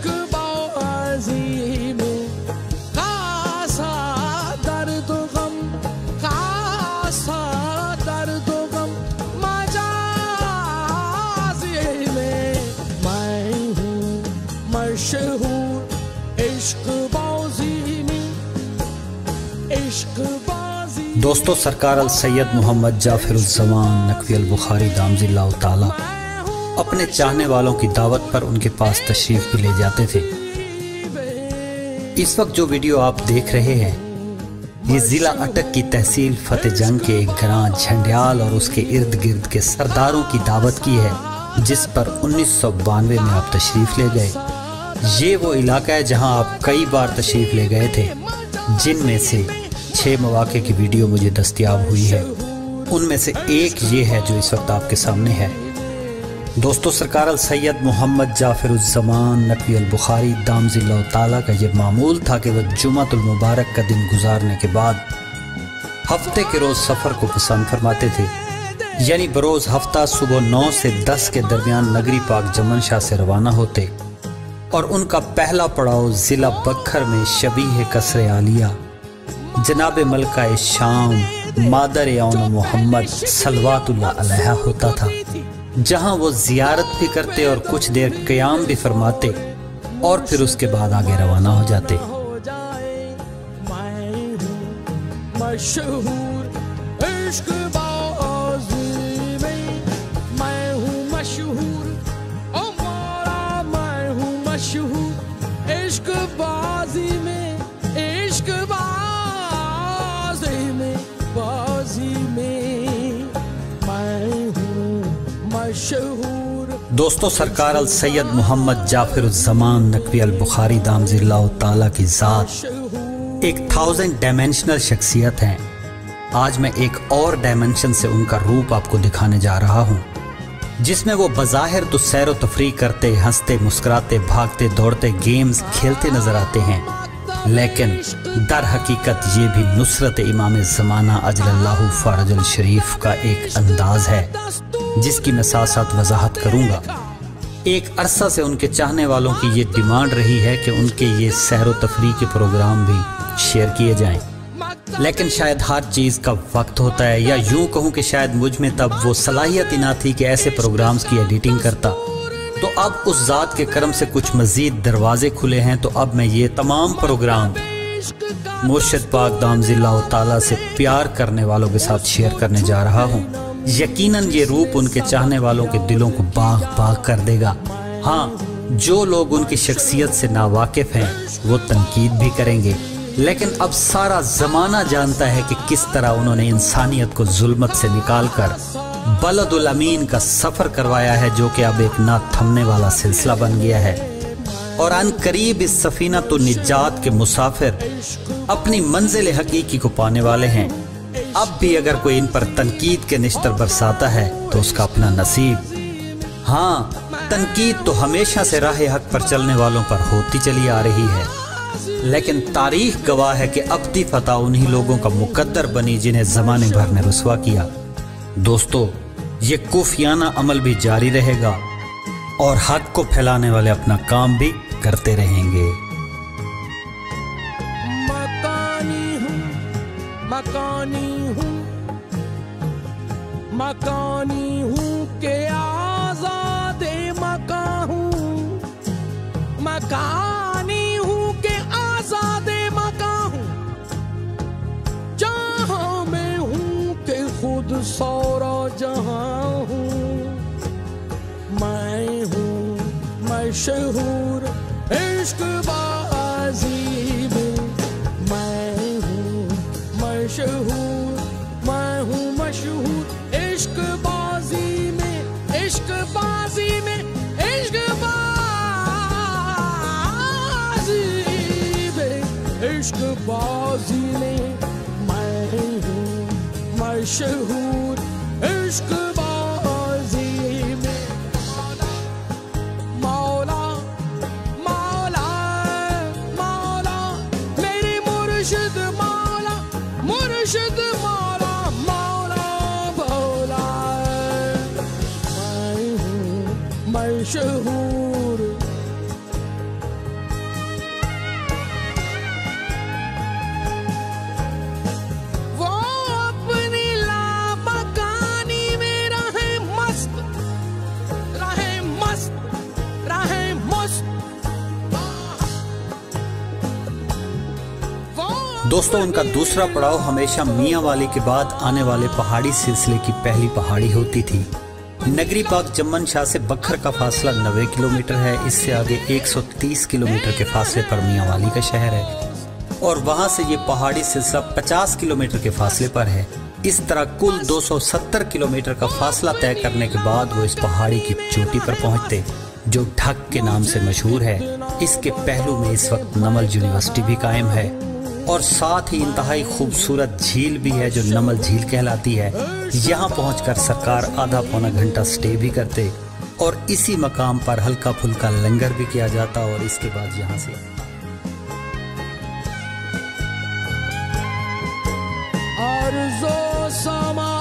इश्क बाजी में खासा दर्द गम, खासा दर्द गम मजाजी में मैं हूँ मशहूर इश्क बाजी में, इश्क बाजी। दोस्तों, सरकार अल सैयद मोहम्मद जाफरुज़्ज़मान नकवी अल बुखारी दामजिल्लाहु ताला अपने चाहने वालों की दावत पर उनके पास तशरीफ भी ले जाते थे। इस वक्त जो वीडियो आप देख रहे हैं ये जिला अटक की तहसील फतेहजंग के एक ग्रां झंडियाल और उसके इर्द गिर्द के सरदारों की दावत की है, जिस पर 1992 में आप तशरीफ ले गए। ये वो इलाका है जहां आप कई बार तशरीफ ले गए थे, जिनमें से 6 मौके की वीडियो मुझे दस्तयाब हुई है। उनमें से एक ये है जो इस वक्त आपके सामने है। दोस्तों, सरकार अल सैयद मोहम्मद जाफरुज़्ज़मान नकवी अल बुखारी दामजिल्लाहु ताला का ये मामूल था कि वह जुमातुल मुबारक का दिन गुजारने के बाद हफ्ते के रोज़ सफ़र को पसंद फरमाते थे। यानी बरोज़ हफ्ता सुबह 9 से 10 के दरमियान नगरी पाक जमन शाह से रवाना होते और उनका पहला पड़ाव ज़िला बखर में शबीह कसरे आलिया जनाब मलका शाम मादर यौन मोहम्मद सलवातुल्लाह अलैहा होता था, जहां वो जियारत भी करते और कुछ देर क़याम भी फरमाते और फिर उसके बाद आगे रवाना हो जाते। मशहूर इश्क बाज़ी में मैं हूँ मशहूर, ओ मौला मैं हूँ मशहूर इश्क बाज़ी में, इश्क बाज़ी में, बाज़ी में मैं हूँ मशहूर। दोस्तों, सरकार अल सैयद मोहम्मद जाफरुज़्ज़मान नकवी अल बुखारी दामजिल्लाहु ताला की ज़ात एक 1000 डायमेंशनल शख्सियत हैं। आज मैं एक और डायमेंशन से उनका रूप आपको दिखाने जा रहा हूँ, जिसमें वो बज़ाहिर तो सैर व तफरीह करते, हंसते, मुस्कुराते, भागते, दौड़ते, गेम्स खेलते नजर आते हैं, लेकिन दर हकीकत ये भी नुसरत इमाम ज़माना अजलल्लाहु फ़रजल शरीफ का एक अंदाज है, जिसकी मैं साथ साथ वजाहत करूँगा। एक अरसा से उनके चाहने वालों की ये डिमांड रही है कि उनके ये सैर व तफरीह के प्रोग्राम भी शेयर किए जाएं, लेकिन शायद हर चीज़ का वक्त होता है, या यूं कहूं कि शायद मुझ में तब वो सलाहियत ही ना थी कि ऐसे प्रोग्राम्स की एडिटिंग करता। तो अब उस ज़ात के करम से कुछ मज़ीद दरवाजे खुले हैं, तो अब मैं ये तमाम प्रोग्राम मुर्शिद पाक दामजिल्लाहु ताला से प्यार करने वालों के साथ शेयर करने जा रहा हूँ। यकीनन ये रूप उनके चाहने वालों के दिलों को बाग बाग कर देगा। हाँ, जो लोग उनकी शख्सियत से नावाकिफ हैं वो तनकीद भी करेंगे, लेकिन अब सारा ज़माना जानता है कि किस तरह उन्होंने इंसानियत को जुल्मत से निकाल कर बलदुल अमीन का सफ़र करवाया है, जो कि अब एक ना थमने वाला सिलसिला बन गया है। और अनकरीब इस सफीना तो निजात के मुसाफिर अपनी मंजिल हकीकी को पाने वाले हैं। अब भी अगर कोई इन पर तनकीद के निश्तर बरसाता है तो उसका अपना नसीब। हाँ, तनकीद तो हमेशा से राह हक पर चलने वालों पर होती चली आ रही है, लेकिन तारीख गवाह है कि अब्दी फतह उन्हीं लोगों का मुकद्दर बनी जिन्हें ज़माने भर ने रुसवा किया। दोस्तों, ये कुफियाना अमल भी जारी रहेगा और हक को फैलाने वाले अपना काम भी करते रहेंगे। मकानी हूँ के आज़ादे मकान हूँ, मकानी हूँ के आज़ादे मकान हूँ, जहाँ मैं हूँ के खुद सारा जहाँ हूँ। मैं हूँ मशहूर इश्क बाज़ी में मैं हूँ मशहूर, मैं हूँ मशहूर इश्क बाज़ी में, इश्क बाज़ी में, इश्क बाज़ी में, इश्क बाज़ी में मैं हूँ मशहूर इश्क बाज़ी में। मौला मौला मौला मेरे मुर्शिद मौला, मुर्शिद मौला, मौला मौला मैं हूँ मशहूर दोस्तों, उनका दूसरा पड़ाव हमेशा मियाँ वाली के बाद आने वाले पहाड़ी सिलसिले की पहली पहाड़ी होती थी। नगरी पाक जम्मन शाह से बखर का फासला 90 किलोमीटर है। इससे आगे 130 किलोमीटर के फासले पर मियाँ वाली का शहर है और वहां से ये पहाड़ी सिलसिला 50 किलोमीटर के फासले पर है। इस तरह कुल 270 किलोमीटर का फासला तय करने के बाद वो इस पहाड़ी की चोटी पर पहुंचते, जो ढक के नाम से मशहूर है। इसके पहलू में इस वक्त नमल यूनिवर्सिटी भी कायम है और साथ ही इंतहाई खूबसूरत झील भी है जो नमल झील कहलाती है। यहाँ पहुंचकर सरकार आधा पौना घंटा स्टे भी करते और इसी मकाम पर हल्का फुल्का लंगर भी किया जाता और इसके बाद यहाँ से अर्ज़ो समा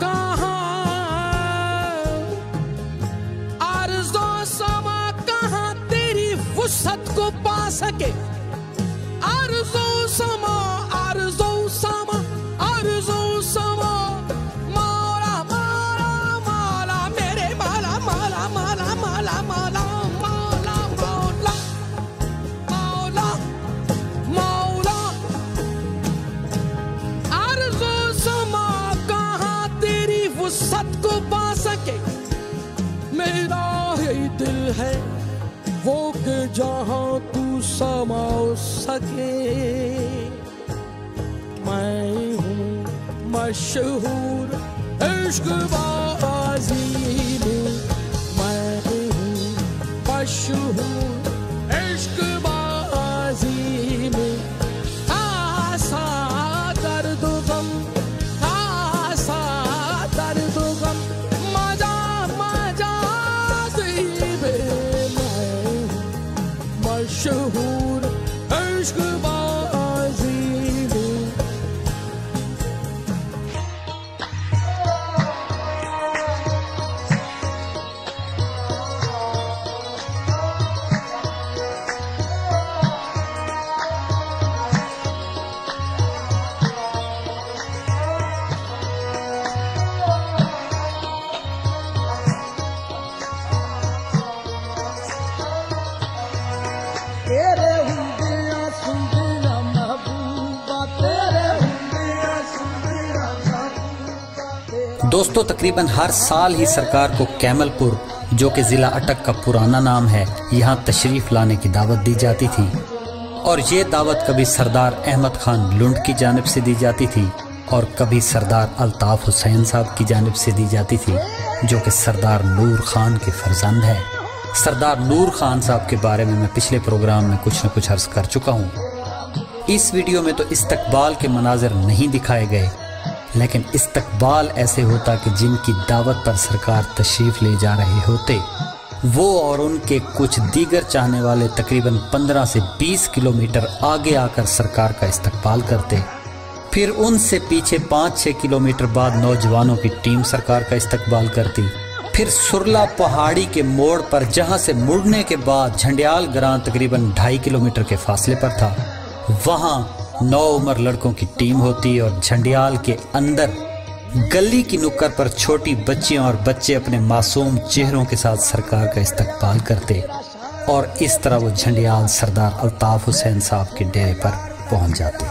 कहाँ तेरी वुसअत को पा सके। अर्ज़ो समा मौला मौला मौला मेरे मौला मौला मौला मौला मौला मौला मौला मौला मौला। अर्ज़ो समा कहाँ तेरी वुसअत को पा सके। मेरा यही दिल है वो के जहाँ तू समा सके। मैं हूँ मशहूर इश्क़बाज़ी में, मैं हूँ मशहूर इश्क़बाज़ी में। आसा दर्द गम, आसा दर्द गम, मजा मजा ज़ीबे। मैं हूँ मशहूर इश्क़बाज़ी में। दोस्तों, तकरीबन हर साल ही सरकार को कैमलपुर, जो कि जिला अटक का पुराना नाम है, यहाँ तशरीफ लाने की दावत दी जाती थी और ये दावत कभी सरदार अहमद खान लुंड की जानिब से दी जाती थी और कभी सरदार अल्ताफ हुसैन साहब की जानिब से दी जाती थी, जो कि सरदार नूर खान के फर्जंद है। सरदार नूर खान साहब के बारे में मैं पिछले प्रोग्राम में कुछ न कुछ अर्ज कर चुका हूँ। इस वीडियो में तो इस्तकबाल के मनाजिर नहीं दिखाए गए, लेकिन इस्तकबाल ऐसे होता कि जिनकी दावत पर सरकार तशरीफ ले जा रहे होते, वो और उनके कुछ दीगर चाहने वाले तकरीबन 15 से 20 किलोमीटर आगे आकर सरकार का इस्तकबाल करते। फिर उनसे पीछे 5-6 किलोमीटर बाद नौजवानों की टीम सरकार का इस्तकबाल करती। फिर सुरला पहाड़ी के मोड़ पर, जहां से मुड़ने के झंडियाल झंडियालग्रां तकरीबन 2.5 किलोमीटर के फासले पर था, वहां 9 उम्र लड़कों की टीम होती और झंडियाल के अंदर गली की नुक्कड़ पर छोटी बच्चियां और बच्चे अपने मासूम चेहरों के साथ सरकार का इस्तकबाल करते और इस तरह वो झंडियाल सरदार अल्ताफ हुसैन साहब के डेरे पर पहुंच जाते।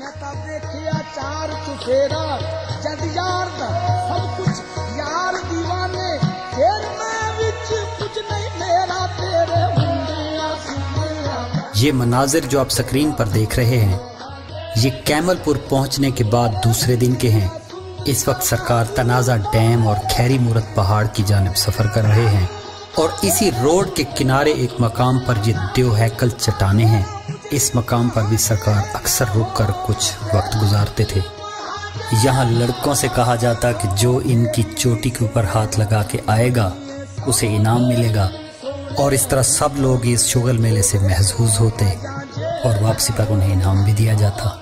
ये मनाजिर जो आप स्क्रीन पर देख रहे हैं, ये कैमलपुर पहुंचने के बाद दूसरे दिन के हैं। इस वक्त सरकार तनाज़ा डैम और खैरी मूरत पहाड़ की जानिब सफ़र कर रहे हैं और इसी रोड के किनारे एक मकाम पर ये देव हैकल चट्टानें हैं। इस मकाम पर भी सरकार अक्सर रुक कर कुछ वक्त गुजारते थे। यहाँ लड़कों से कहा जाता कि जो इनकी चोटी के ऊपर हाथ लगा के आएगा उसे इनाम मिलेगा और इस तरह सब लोग इस शुगल मेले से महसूस होते और वापसी पर उन्हें इनाम भी दिया जाता।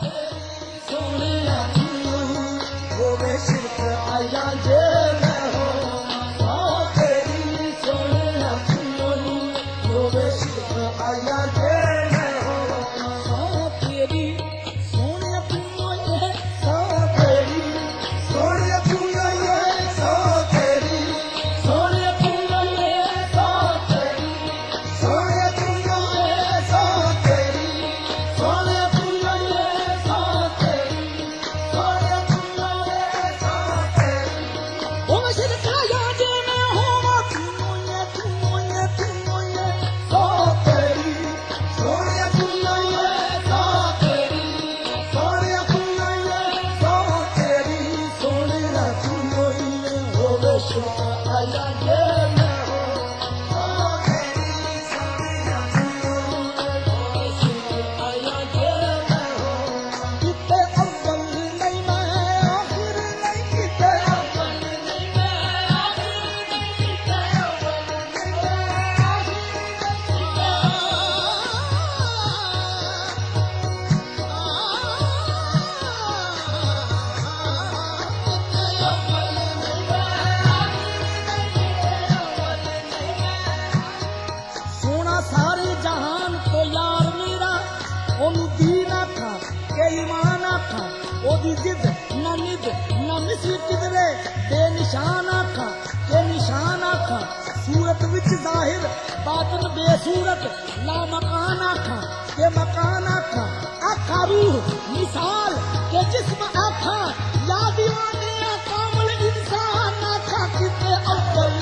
न निद न मिसी किधरे बेनिशान आखा के निशान आखा सूरत विच जाहिर बातन बेसूरत ला मकान आखा के मकान आखा आखा रूह मिसाल के जिस्म आखा या दीवाने कामल इंसान आखा किते अव्वल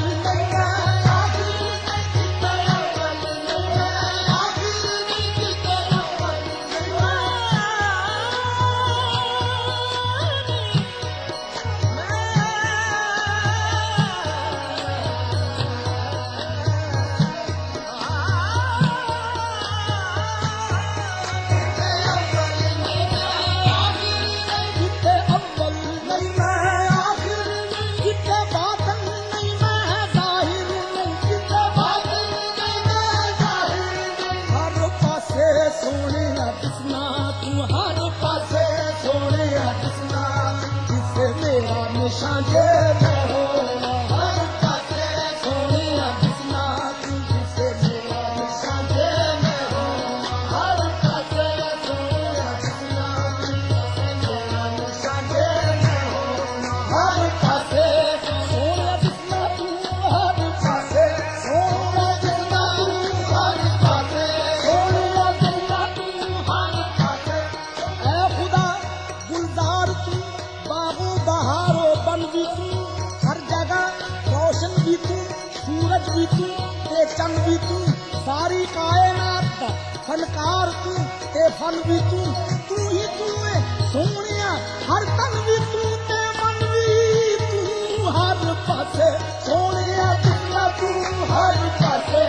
सारी कायनात फनकार तू ते फन भी तू ही तू है सोनिया हर तन भी तू ते मन भी तू हर पासे सोनिया जितना तू हर पासे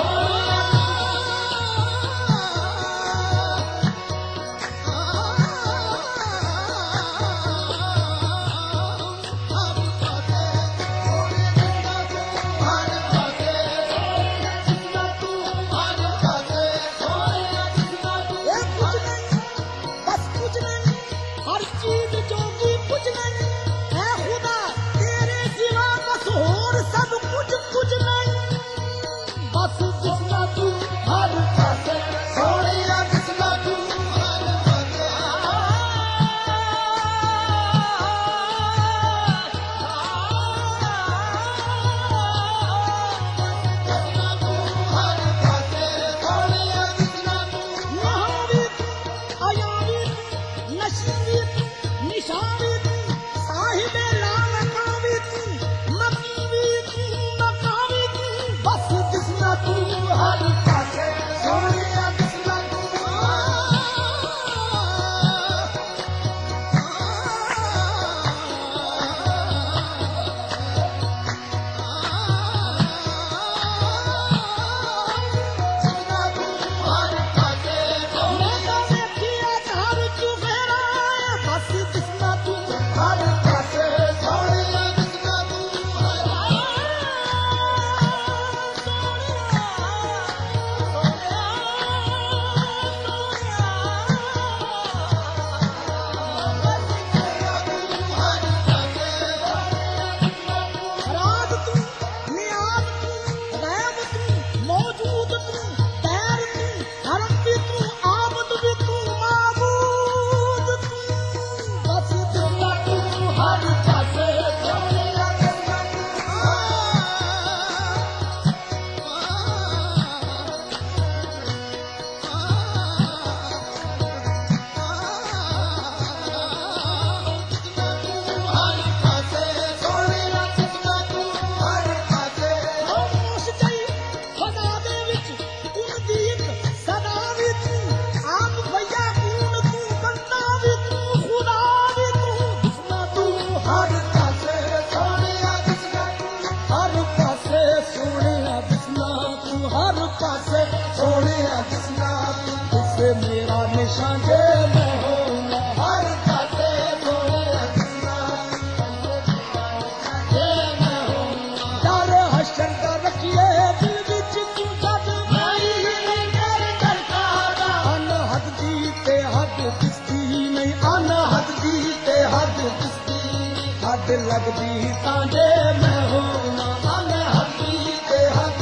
लगदी तांजे मैं होना आने हकी ते हक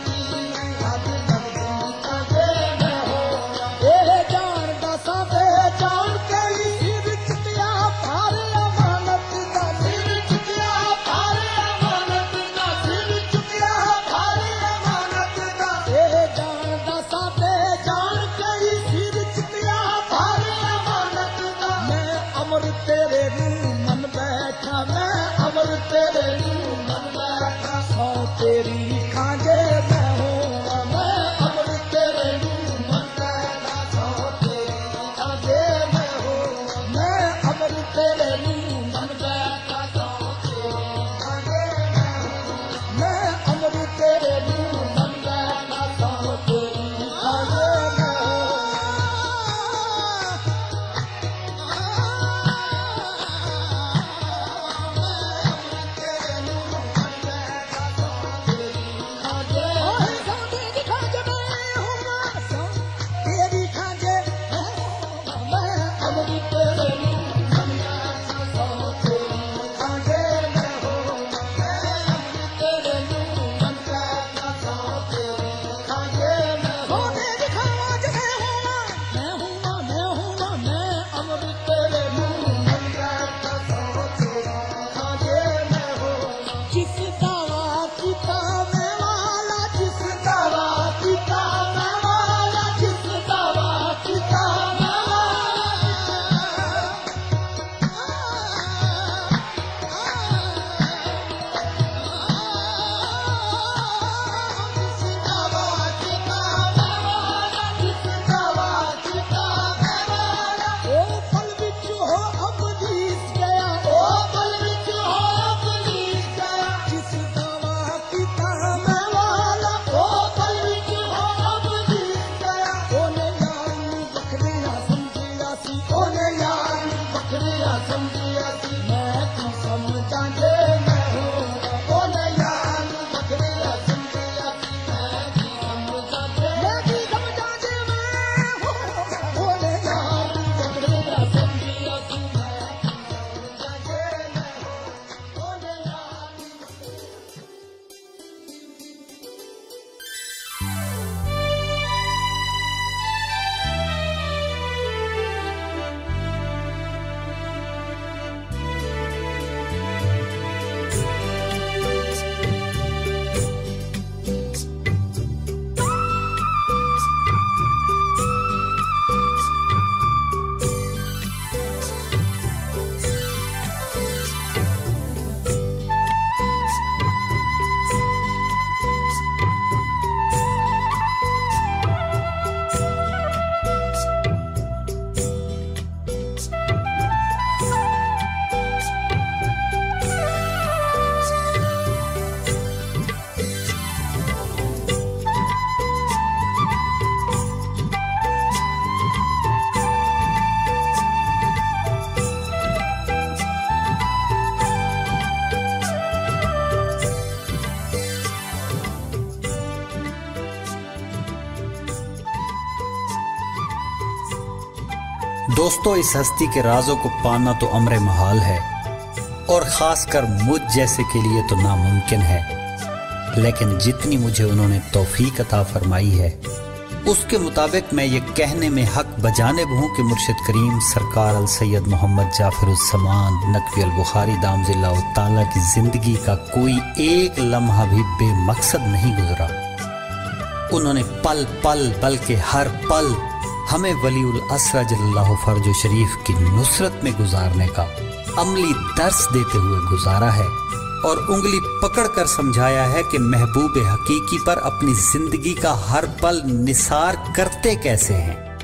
हक लगदी तांजे मैं होना ए जान दा साथे जान के ही विच ते आ पार तेरे मन बैठा सौ तेरी खांजे मैं हूँ मैं अमृत तेरे मन बैठा सौ तेरी खांजे मैं हूँ मैं अमृत तेरे मन बैठा सौ तेरी खांजे मैं हूँ मैं अमृत तेरे मन बैठा सौ तेरी खांजे मैं हूँ दोस्तों, इस हस्ती के राजों को पाना तो अमरे महाल है और खासकर मुझ जैसे के लिए तो नामुमकिन है, लेकिन जितनी मुझे उन्होंने तौफीक अता फरमाई है उसके मुताबिक मैं ये कहने में हक बजाने हूँ कि मुर्शिद करीम सरकार अल सैयद मोहम्मद जाफरुज़्ज़मान नकवी अल बुखारी दामजिल्लाहु ताला की जिंदगी का कोई एक लम्हा भी बेमकसद नहीं गुजरा। उन्होंने पल पल बल्कि हर पल हमें वलीउल असर जल्लल्लाहु फर्जो शरीफ की नुसरत में गुजारने का अमली दर्स देते हुए गुजारा है और उंगली पकड़कर समझाया है कि महबूब हकीकी पर अपनी जिंदगी का हर पल निसार करते कैसे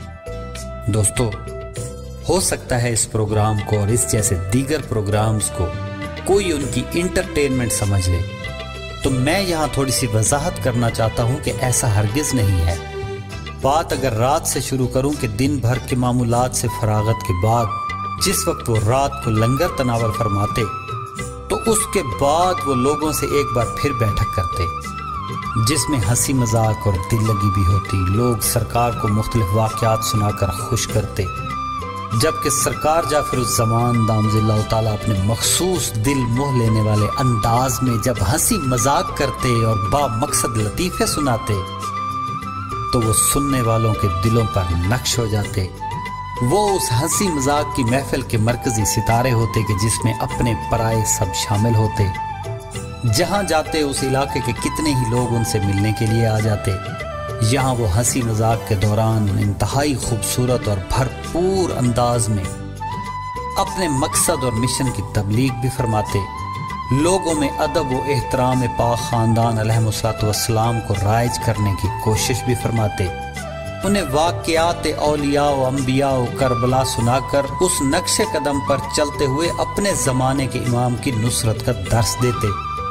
हैं। दोस्तों, हो सकता है इस प्रोग्राम को और इस जैसे दीगर प्रोग्राम्स को कोई उनकी इंटरटेनमेंट समझ ले, तो मैं यहाँ थोड़ी सी वजाहत करना चाहता हूँ कि ऐसा हरगिज नहीं है। बात अगर रात से शुरू करूं कि दिन भर के मामूलात से फरागत के बाद जिस वक्त वो रात को लंगर तनावल फरमाते तो उसके बाद वो लोगों से एक बार फिर बैठक करते जिसमें हंसी मजाक और दिल लगी भी होती। लोग सरकार को मुख्तलिफ वाक़यात सुनाकर खुश करते, जबकि सरकार जाफरुज़्ज़मान दामजिल्लाहु ताला अपने मखसूस दिल मोह लेने वाले अंदाज में जब हंसी मजाक करते और बामकसद लतीफ़े सुनाते तो वो सुनने वालों के दिलों पर नक्श हो जाते। वो उस हंसी मजाक की महफिल के मरकजी सितारे होते कि जिसमें अपने पराए सब शामिल होते। जहां जाते उस इलाके के कितने ही लोग उनसे मिलने के लिए आ जाते। यहाँ वो हंसी मजाक के दौरान इंतहाई खूबसूरत और भरपूर अंदाज में अपने मकसद और मिशन की तबलीग भी फरमाते लोगों में अदब व एहतराम पाक ख़ानदान अलैहिस्सलाम को राइज करने की कोशिश भी फरमाते। उन्हें वाक़यात औलिया व अम्बिया व करबला सुनाकर उस नक्शे कदम पर चलते हुए अपने ज़माने के इमाम की नुसरत का दर्स देते।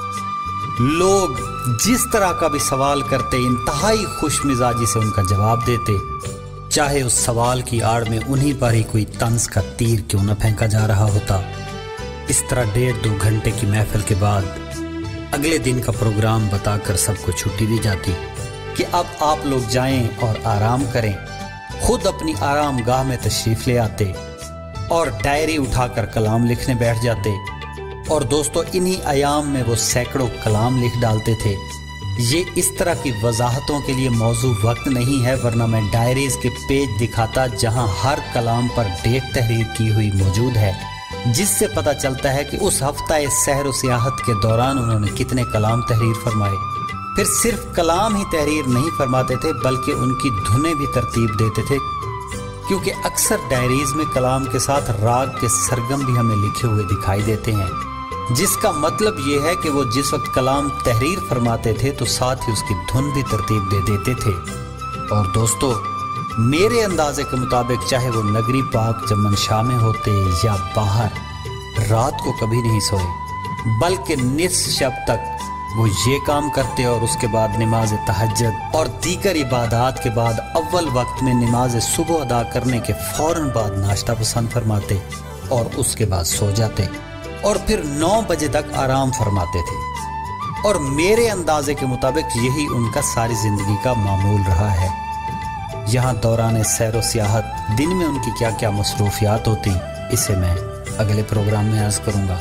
लोग जिस तरह का भी सवाल करते इंतहाई खुश मिजाजी से उनका जवाब देते, चाहे उस सवाल की आड़ में उन्हीं पर ही कोई तंज का तीर क्यों न फेंका जा रहा होता। इस तरह 1.5-2 घंटे की महफिल के बाद अगले दिन का प्रोग्राम बताकर सबको छुट्टी दी जाती कि अब आप लोग जाएं और आराम करें। खुद अपनी आराम गाह में तशरीफ़ ले आते और डायरी उठाकर कलाम लिखने बैठ जाते। और दोस्तों, इन्हीं अयाम में वो सैकड़ों कलाम लिख डालते थे। ये इस तरह की वजाहतों के लिए मौजू वक्त नहीं है, वरना मैं डायरीज़ के पेज दिखाता जहां हर कलाम पर डेट तहरीर की हुई मौजूद है, जिससे पता चलता है कि उस हफ्ता सहर व सियाहत के दौरान उन्होंने कितने कलाम तहरीर फरमाए। फिर सिर्फ कलाम ही तहरीर नहीं फरमाते थे, बल्कि उनकी धुनें भी तरतीब देते थे, क्योंकि अक्सर डायरीज में कलाम के साथ राग के सरगम भी हमें लिखे हुए दिखाई देते हैं, जिसका मतलब ये है कि वो जिस वक्त कलाम तहरीर फरमाते थे तो साथ ही उसकी धुन भी तरतीब दे देते थे। और दोस्तों, मेरे अंदाजे के मुताबिक चाहे वो नगरी पाक चमन शाह में होते या बाहर, रात को कभी नहीं सोए, बल्कि निस्फ शब तक वो ये काम करते और उसके बाद नमाज तहज्जुद और दीगर इबादात के बाद अव्वल वक्त में नमाज सुबह अदा करने के फौरन बाद नाश्ता पसंद फरमाते और उसके बाद सो जाते और फिर 9 बजे तक आराम फरमाते थे। और मेरे अंदाजे के मुताबिक यही उनका सारी जिंदगी का मामूल रहा है। यहाँ दौरान सैर व सियाहत दिन में उनकी क्या क्या मसरूफियात होती, इसे मैं अगले प्रोग्राम में अर्ज करूँगा।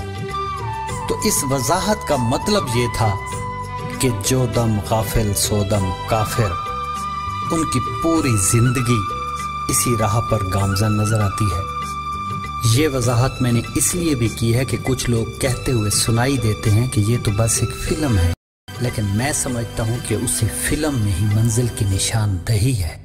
तो इस वजाहत का मतलब ये था कि जो दम गाफिल सो दम काफिर, उनकी पूरी जिंदगी इसी राह पर गामजन नजर आती है। ये वजाहत मैंने इसलिए भी की है कि कुछ लोग कहते हुए सुनाई देते हैं कि ये तो बस एक फिल्म है, लेकिन मैं समझता हूँ कि उसी फिल्म में ही मंजिल की निशानदही है।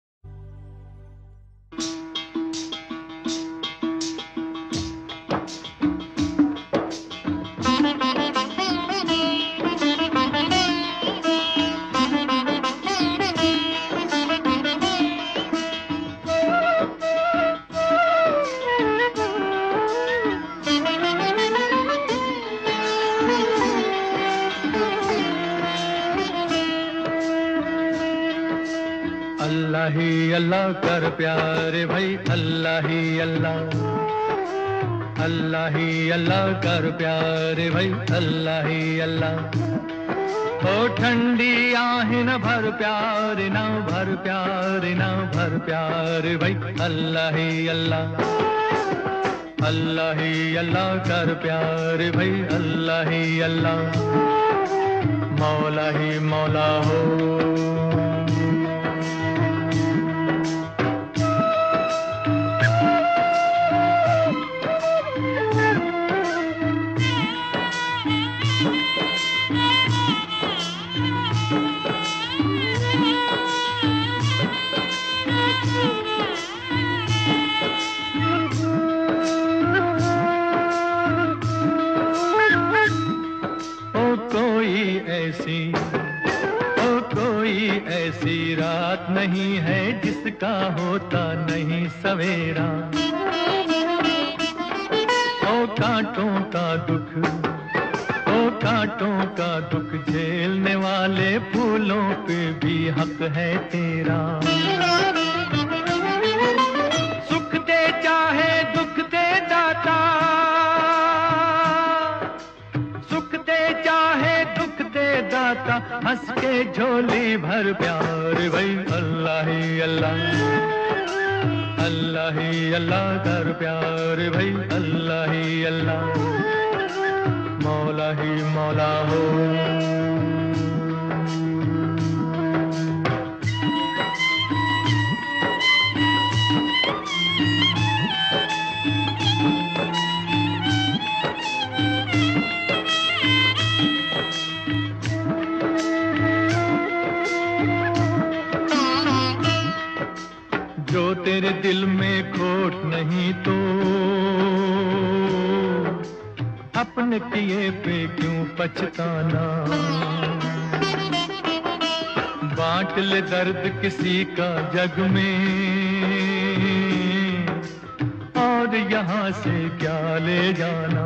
अल्लाह ही अल्लाह कर प्यारे भाई, अल्लाह ही अल्लाह, अल्लाह ही अल्लाह कर प्यारे भाई, अल्लाह ही अल्लाह। ओ ठंडी आहें न भर प्यारे, ना भर प्यारे, ना भर प्यारे भाई, अल्लाह ही अल्लाह, अल्लाह ही अल्लाह कर प्यारे भाई, अल्लाह ही अल्लाह। मौला ही मौला हो, कोई ऐसी रात नहीं है जिसका होता नहीं सवेरा। ओ कांटों का दुख, ओ कांटों का दुख झेलने वाले फूलों पे भी हक है तेरा। सुख दे चाहे दुख दे दाता, सुख दे चाहे दुख दे दाता, हंस के झोली भर प्यार भाई, अल्लाह ही अल्लाह, अल्लाह ही अल्लाह कर प्यार भाई, अल्लाह ही अल्लाह। मौला ही मौला हो, जो तेरे दिल में खोट नहीं तो अपने किए पे क्यों पछताना। बांट ले दर्द किसी का जग में, और यहाँ से क्या ले जाना।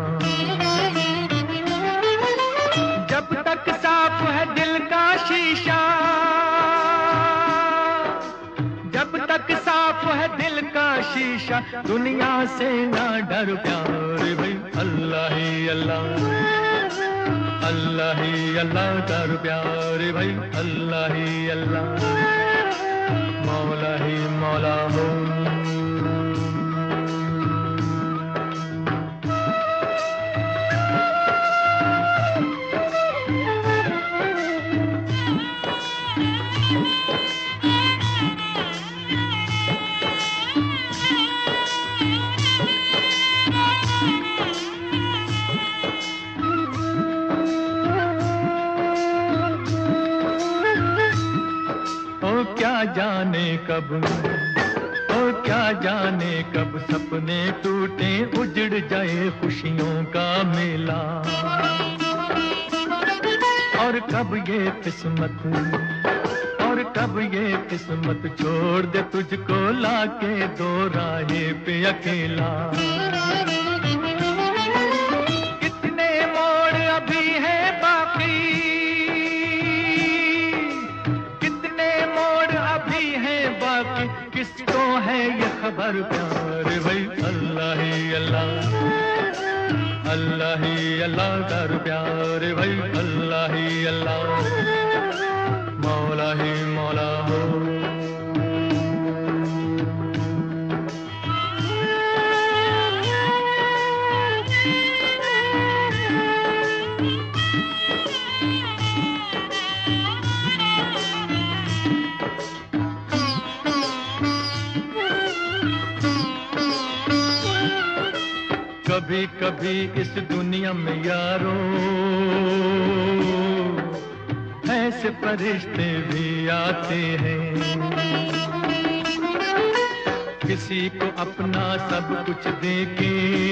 जब तक साफ है दिल का शीशा, जब तक साफ है दिल का शीशा, दुनिया से ना डर प्यार भाई। अल्लाह ही अल्लाह, अल्लाह ही अल्लाह डर प्यार भाई। अल्लाह ही अल्लाह, मौला ही मौला हो। जाने कब, ओ क्या जाने कब सपने टूटे, उजड़ जाए खुशियों का मेला। और कब ये किस्मत, और कब ये किस्मत छोड़ दे तुझको लाके दो राहे पे अकेला। कितने मोड़ अभी है बाकी, किसको है ये खबर प्यार भाई। अल्लाह ही अल्लाह, अल्लाह ही अल्लाह कर प्यार भाई। अल्लाह ही अल्लाह, मौला ही मौला हो। कभी कभी इस दुनिया में यारो ऐसे फरिश्ते भी आते हैं, किसी को अपना सब कुछ देके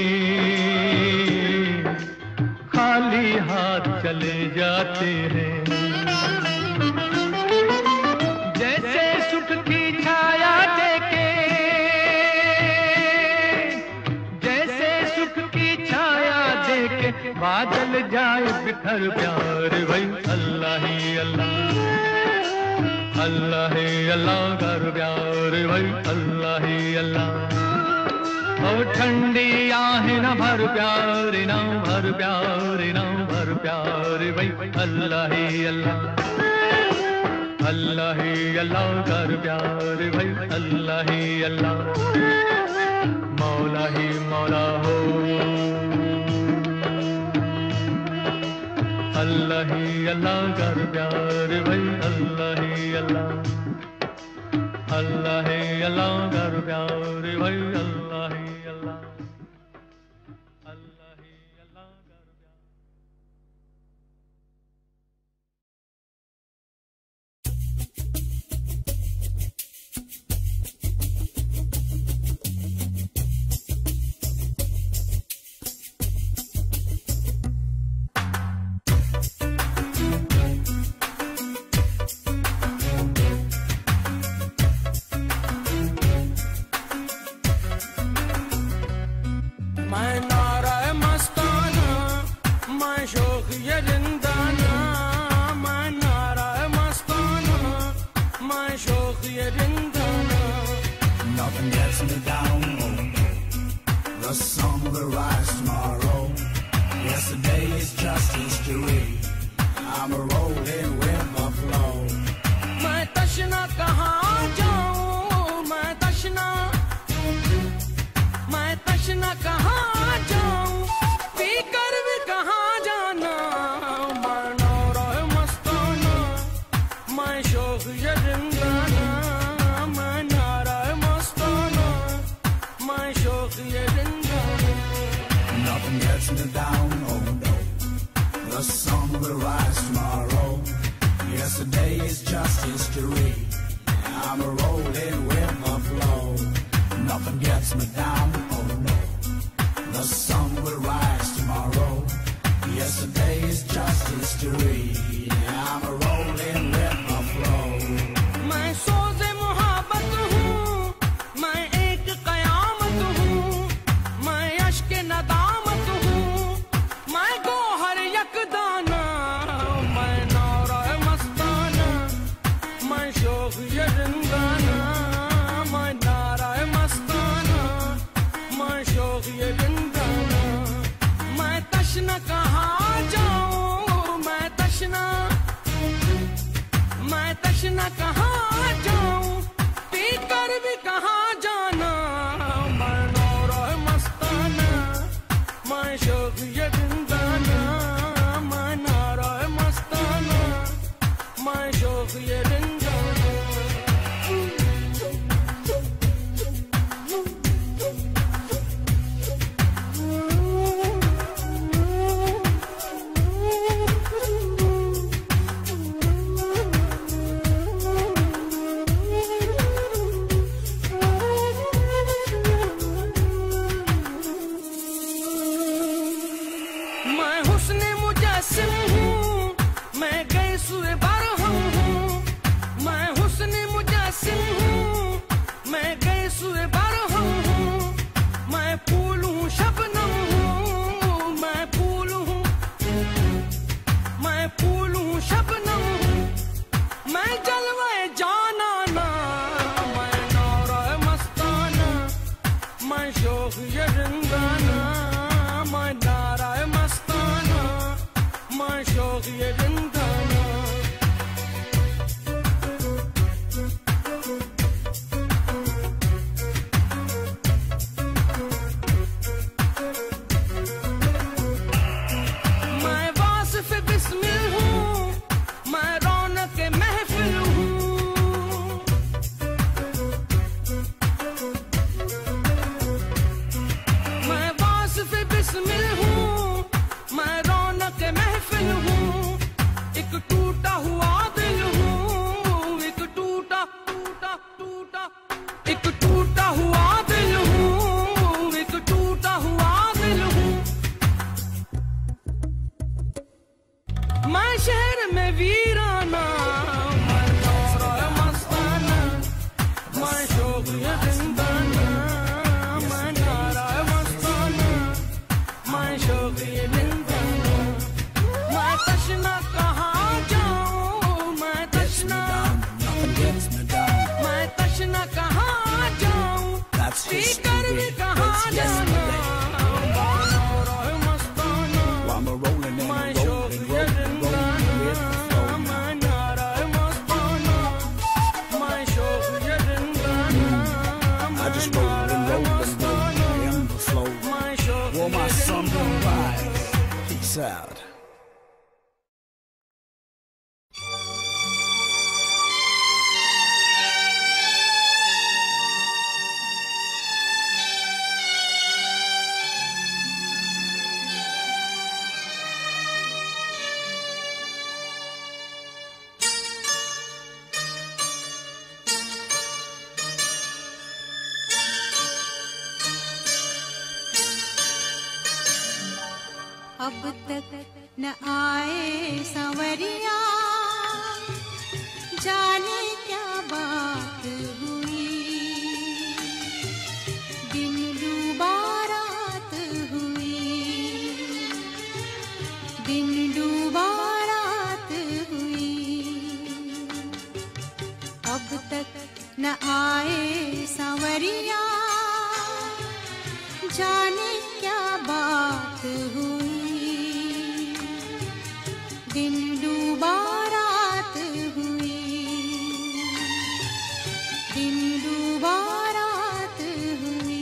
खाली हाथ चले जाते हैं। जैसे सुख की छाया देके, बादल जाए बिखर प्यार भाई। अल्लाह ही अल्लाह, अल्लाह ही अल्लाह कर प्यार भाई। अल्लाह ही अल्लाह, और ठंडी आहें न भर प्यार, न भर प्यार, न भर प्यार भाई। अल्लाह ही अल्लाह, अल्लाह ही अल्लाह कर प्यार भाई। अल्लाह ही अल्लाह, मौला ही मौला हो। अल्लाह ही अल्लाह कर प्यार भाई। अल्लाह ही अल्लाह, अल्लाह ही अल्लाह कर प्यार भाई। अल्लाह ही अल्लाह, अल्लाह ही अल्लाह कर प्यार। Nothing gets me down, oh no. The sun will rise tomorrow. Yesterday is just history. I'm rolling with the flow. मैं तशना कहाँ जाऊँ, मैं तशना कहाँ जाऊँ, पीकर भी कहाँ जाना। मनारा है मस्ताना, मैं शौक ये जिंदाना। मनारा है मस्ताना, मैं शौक ये जिंदाना। Nothing gets me down, oh no. The sun will rise tomorrow. Yesterday is just history. I'm rolling with the flow. Nothing gets me down, oh no. The sun will rise tomorrow. सुए Barham हूँ, मैं फूल हूँ शबनम हूँ, मैं फूल हूँ, मैं फूल हूँ शबनम हूँ, मैं जलवे जाना ना, मैं नौरा मस्ताना, मैं शौक ये जिंदाना, मैं नारा मस्ताना, मैं शौक ये जिंदाना। मैं वासिफ बिस्मिल हूँ, मैं रौनक महफिल हूँ, मैं वासिफ बिस्मिल हूँ, मैं रौनक महफिल हूँ, एक टूटा हुआ दिल हूँ, एक टूटा टूटा टूटा एक टूटा हुआ दिल हूँ, एक टूटा हुआ दिल हूँ। मैं शहर में वीराना, मैं नौरा मस्ताना, मैं शौक ये जिंदाना, मैं नारा मस्ताना, मैं शौक ये जिंदाना। मैं तशना कहाँ जाऊँ, मैं तशना, Nothing gets me down. मैं तशना कहाँ जाऊँ, That's पीकर भी history. कहाँ It's जाना, yesterday. Naura Mastana, While I'm rolling and मैं rolling, शौक ये rolling, rolling with the जिंदाना, flow. मैं नारा मस्ताना, मैं शौक ये जिंदाना, I just roll and roll and roll in the flow. मैं शौक Will my ये sun जिंदाना। rise? Peace out. अब तक न आए संवरिया, जाने क्या बात हुई, दिन डूबा रात हुई, दिन डूबा रात हुई। अब तक न आए संवरिया, जाने क्या बात हुई, दिन डूबा रात हुई, दिन डूबा रात हुई।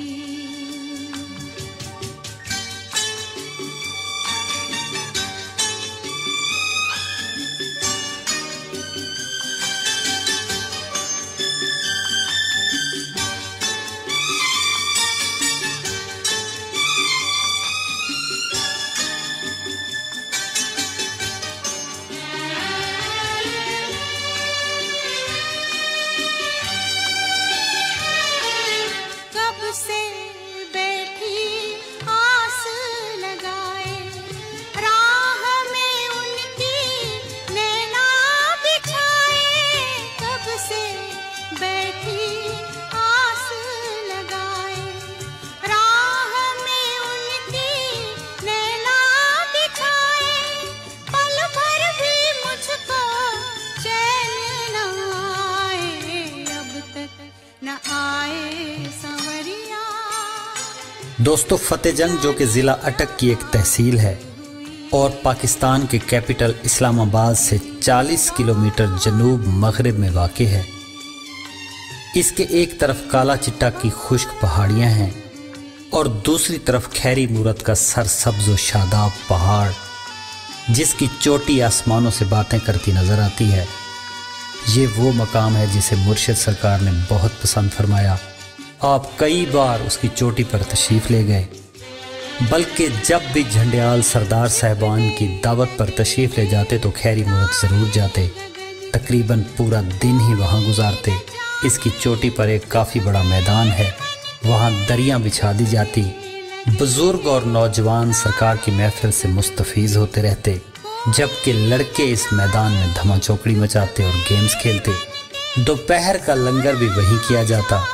दोस्तों, फतेहजंग जो कि ज़िला अटक की एक तहसील है और पाकिस्तान के कैपिटल इस्लामाबाद से 40 किलोमीटर जनूब मगरिब में वाक़ है। इसके एक तरफ काला चिट्टा की खुश्क पहाड़ियाँ हैं और दूसरी तरफ खैरी मूरत का सरसब्ज व शादाब पहाड़, जिसकी चोटी आसमानों से बातें करती नज़र आती है। ये वो मकाम है जिसे मुर्शिद सरकार ने बहुत पसंद फरमाया। आप कई बार उसकी चोटी पर तशरीफ़ ले गए, बल्कि जब भी झंडियाल सरदार साहबान की दावत पर तशरीफ़ ले जाते तो खैरी मूरत ज़रूर जाते। तकरीबन पूरा दिन ही वहाँ गुजारते। इसकी चोटी पर एक काफ़ी बड़ा मैदान है, वहाँ दरियाँ बिछा दी जाती। बुज़ुर्ग और नौजवान सरकार की महफिल से मुस्तफ़ीज़ होते रहते, जबकि लड़के इस मैदान में धमा चौकड़ी मचाते और गेम्स खेलते। दोपहर का लंगर भी वहीं किया जाता।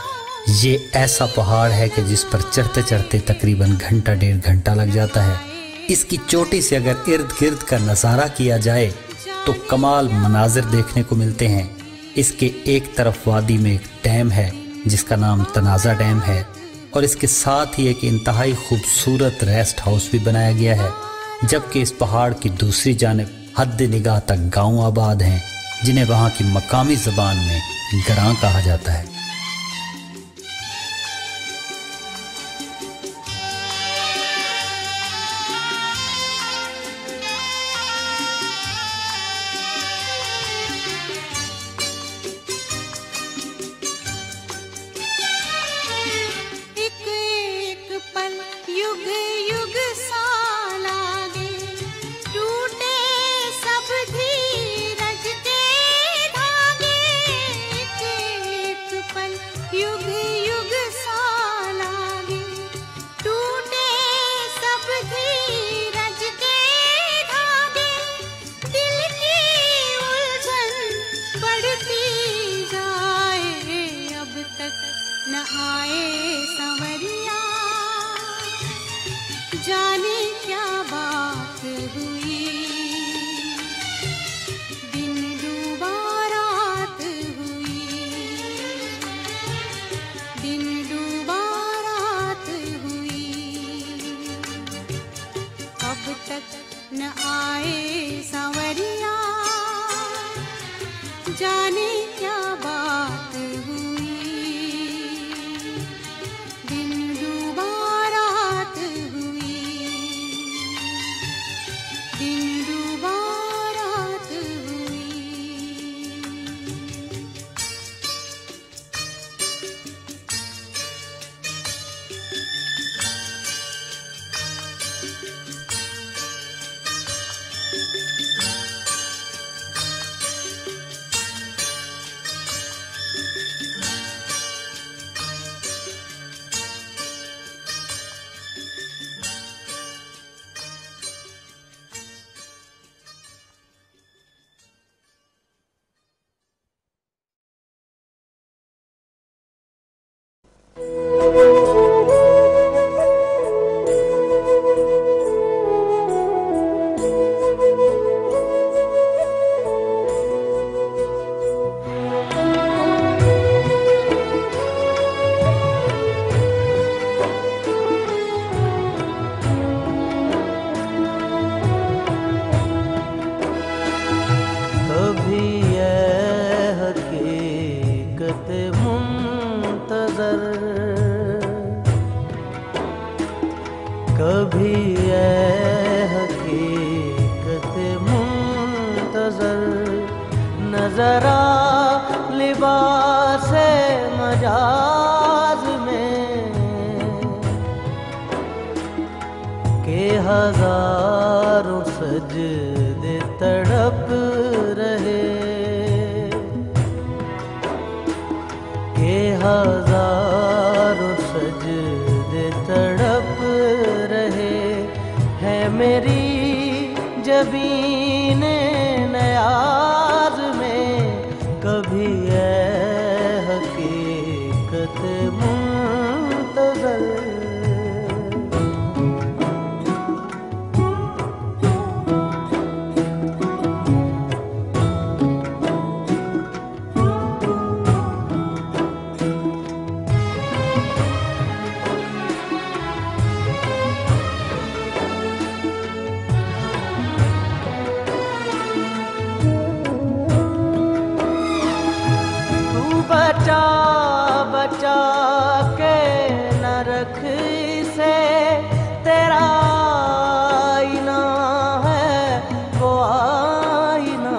ये ऐसा पहाड़ है कि जिस पर चढ़ते चढ़ते तकरीबन घंटा 1.5 घंटा लग जाता है। इसकी चोटी से अगर इर्द गिर्द का नज़ारा किया जाए तो कमाल मनाजिर देखने को मिलते हैं। इसके एक तरफ वादी में एक डैम है जिसका नाम तनाज़ा डैम है और इसके साथ ही एक इंतहाई खूबसूरत रेस्ट हाउस भी बनाया गया है, जबकि इस पहाड़ की दूसरी जानिब हद निगाह तक गांव आबाद हैं जिन्हें वहाँ की मकामी ज़बान में गरां कहा जाता है। जाने क्या बात हुई, दिन डूबा रात हुई, दिन डूबा रात हुई, अब तक न आए सांवरिया, जाने क्या बात हुई, दिन डूबा रात हुई, दिन डूबा रात हुई। कभी ये हकीकत मुंतज़र नजरा लिबास मजाज में के हजारों सजदे तड़प रहे, के हजारों सजदे तड़प रहे है मेरी जबीने नयाज में। कभी ये हकीकत मुंतज़र बचा बचा के न रख इसे, तेरा आईना है वो आईना।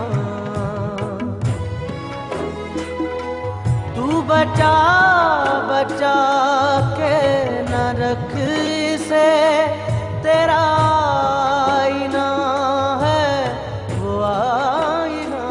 तू बचा बचा के न रख इसे, तेरा आईना है वो आईना।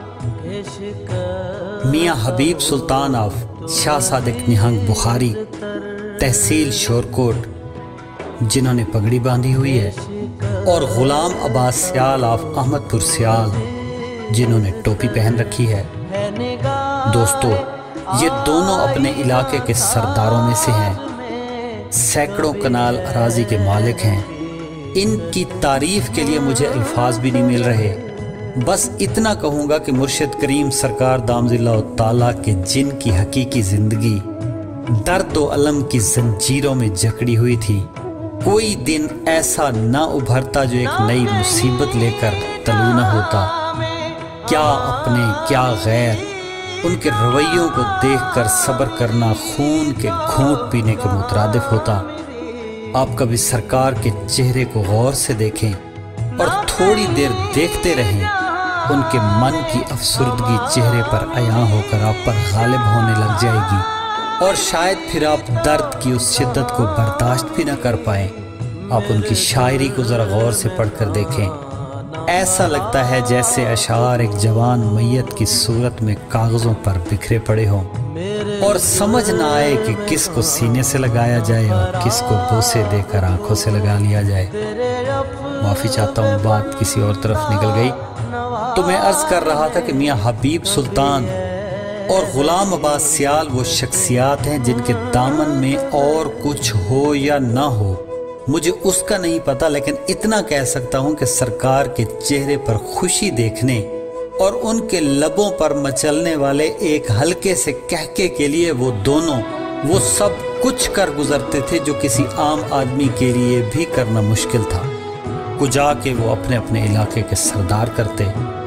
मियाँ हबीब सुल्तान ऑफ शाह सादिक निहंग बुखारी तहसील शोरकोट जिन्होंने पगड़ी बांधी हुई है, और गुलाम अब्बास सियाल ऑफ अहमदपुर सियाल जिन्होंने टोपी पहन रखी है। दोस्तों, ये दोनों अपने इलाके के सरदारों में से हैं, सैकड़ों कनाल अराजी के मालिक हैं। इनकी तारीफ के लिए मुझे अल्फाज भी नहीं मिल रहे। बस इतना कहूँगा कि मुर्शिद करीम सरकार दामजिल्लाह ताला के जिन की हकीकी ज़िंदगी दर्द व अलम की जंजीरों में जकड़ी हुई थी, कोई दिन ऐसा ना उभरता जो एक नई मुसीबत लेकर तलू न होता। क्या अपने क्या गैर, उनके रवैयों को देखकर सब्र करना खून के घूंट पीने के मुतरादिफ होता। आप कभी सरकार के चेहरे को गौर से देखें और थोड़ी देर देखते रहें, उनके मन की अफसुर्दगी चेहरे पर अयां होकर आप पर गालिब होने लग जाएगी और शायद फिर आप दर्द की उस शिद्दत को बर्दाश्त भी न कर पाएं। आप उनकी शायरी को ज़रा गौर से पढ़कर देखें। ऐसा लगता है जैसे अशार एक जवान मैयत की सूरत में कागज़ों पर बिखरे पड़े हों और समझ ना आए कि किसको सीने से लगाया जाए और किसको बोसे देकर आंखों से लगा लिया जाए। माफ़ी चाहता हूँ, बात किसी और तरफ निकल गई। तो मैं अर्ज़ कर रहा था कि मियाँ हबीब सुल्तान और ग़ुलाम अब्बास सियाल वो शख्सियात हैं जिनके दामन में और कुछ हो या ना हो मुझे उसका नहीं पता, लेकिन इतना कह सकता हूं कि सरकार के चेहरे पर खुशी देखने और उनके लबों पर मचलने वाले एक हल्के से कहके के लिए वो दोनों वो सब कुछ कर गुजरते थे जो किसी आम आदमी के लिए भी करना मुश्किल था। कुजा के वो अपने अपने इलाके के सरदार करते।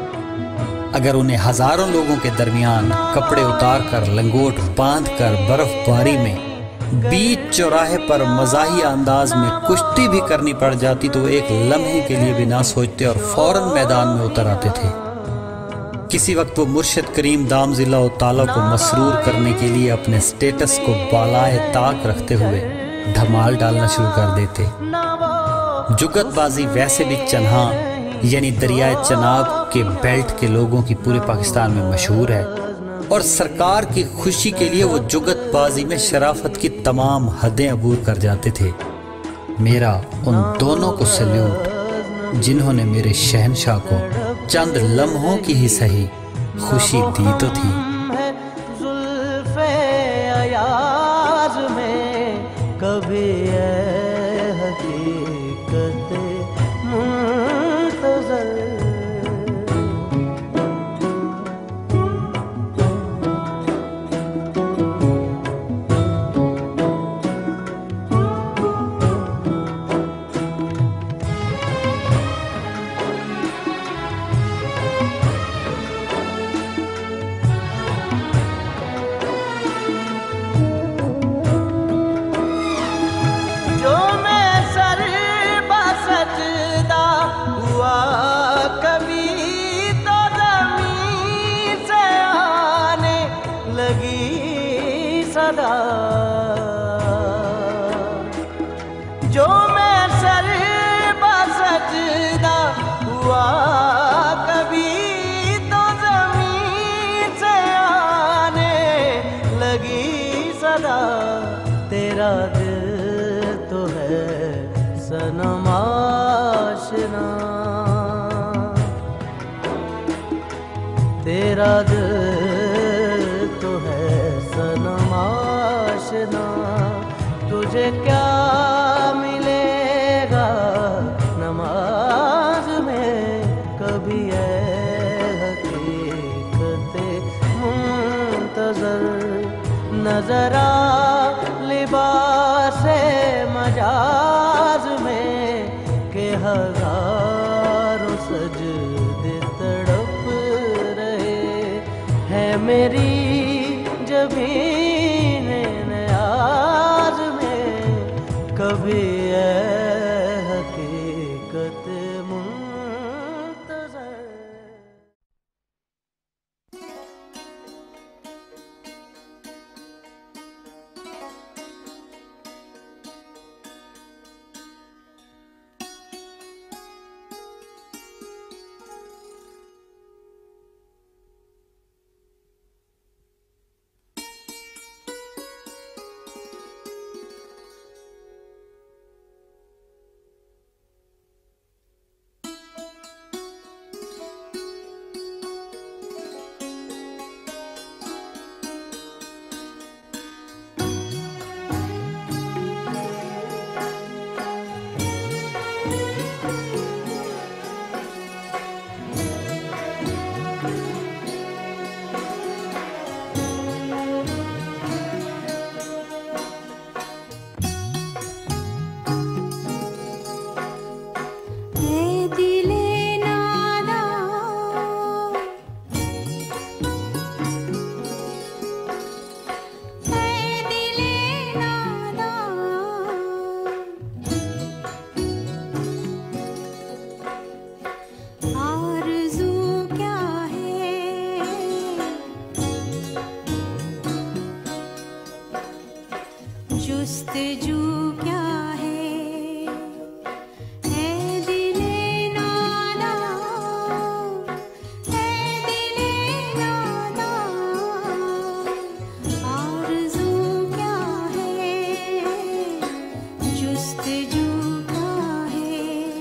अगर उन्हें हजारों लोगों के दरमियान कपड़े उतार कर, लंगोट बांध कर, बर्फबारी में बीच चौराहे पर मज़ाही अंदाज में कुश्ती भी करनी पड़ जाती तो एक लम्हे के लिए भी ना सोचते और फौरन मैदान में उतर आते थे। किसी वक्त वो मुर्शिद करीम दामजिल्लाह ताला को मसरूर करने के लिए अपने स्टेटस को बालाए ताक रखते हुए धमाल डालना शुरू कर देते। जुगतबाजी वैसे भी चन्हा यानी दरियाए चनाब के बेल्ट के लोगों की पूरे पाकिस्तान में मशहूर है और सरकार की खुशी के लिए वो जुगतबाजी में शराफत की तमाम हदें अबूर कर जाते थे। मेरा उन दोनों को सल्यूट जिन्होंने मेरे शहनशाह को चंद लम्हों की ही सही खुशी दी तो थी। जुल्फ़े अयाज़ में कभी हकीकत मुंतज़र जो मैं सर बसजदा हुआ कभी तो ज़मीन से आने लगी सदा। तेरा दिल तो है सनम आशना, तेरा दिल तो है सनम आशना। तुझे क्या मिलेगा नमाज में कभी हकीकत मुंतज़र। नजरा लिबास मजाज में के हजारों सजदे तड़प रहे हैं मेरी जबीन नियाज़ में कभी हकीकत मुंतज़र। जुस्तजू क्या है दिले नादा, है दिले नादा, आरज़ू क्या है जुस्तजू क्या है।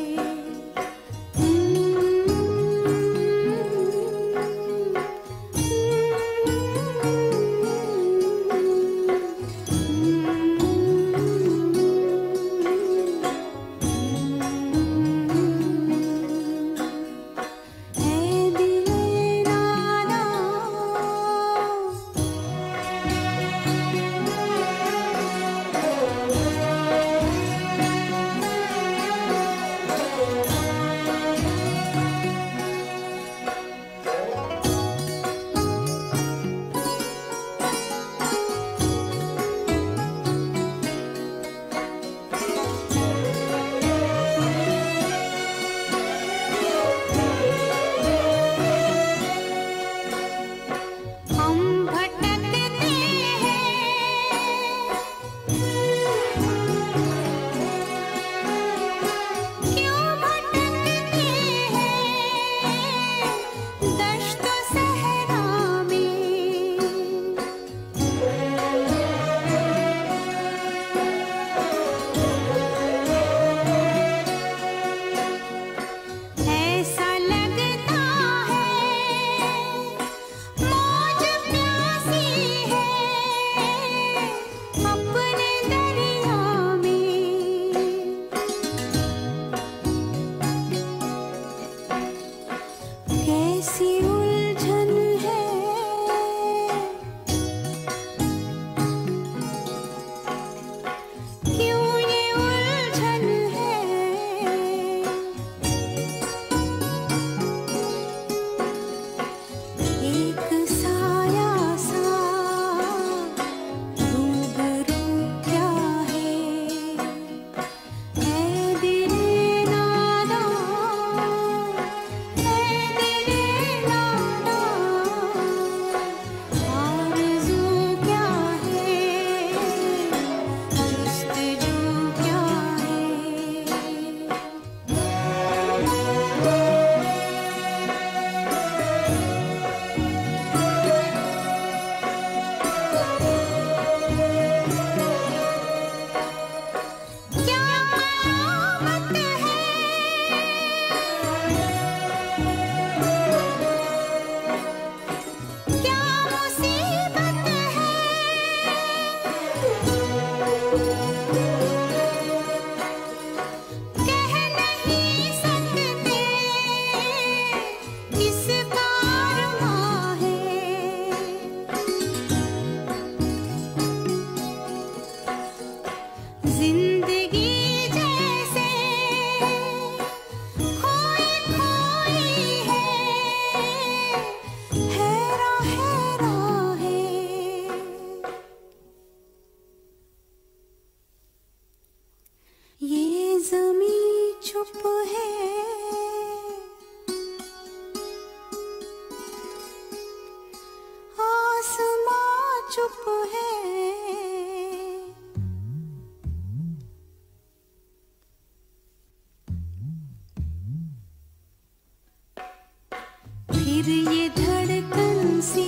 फिर ये धड़कन सी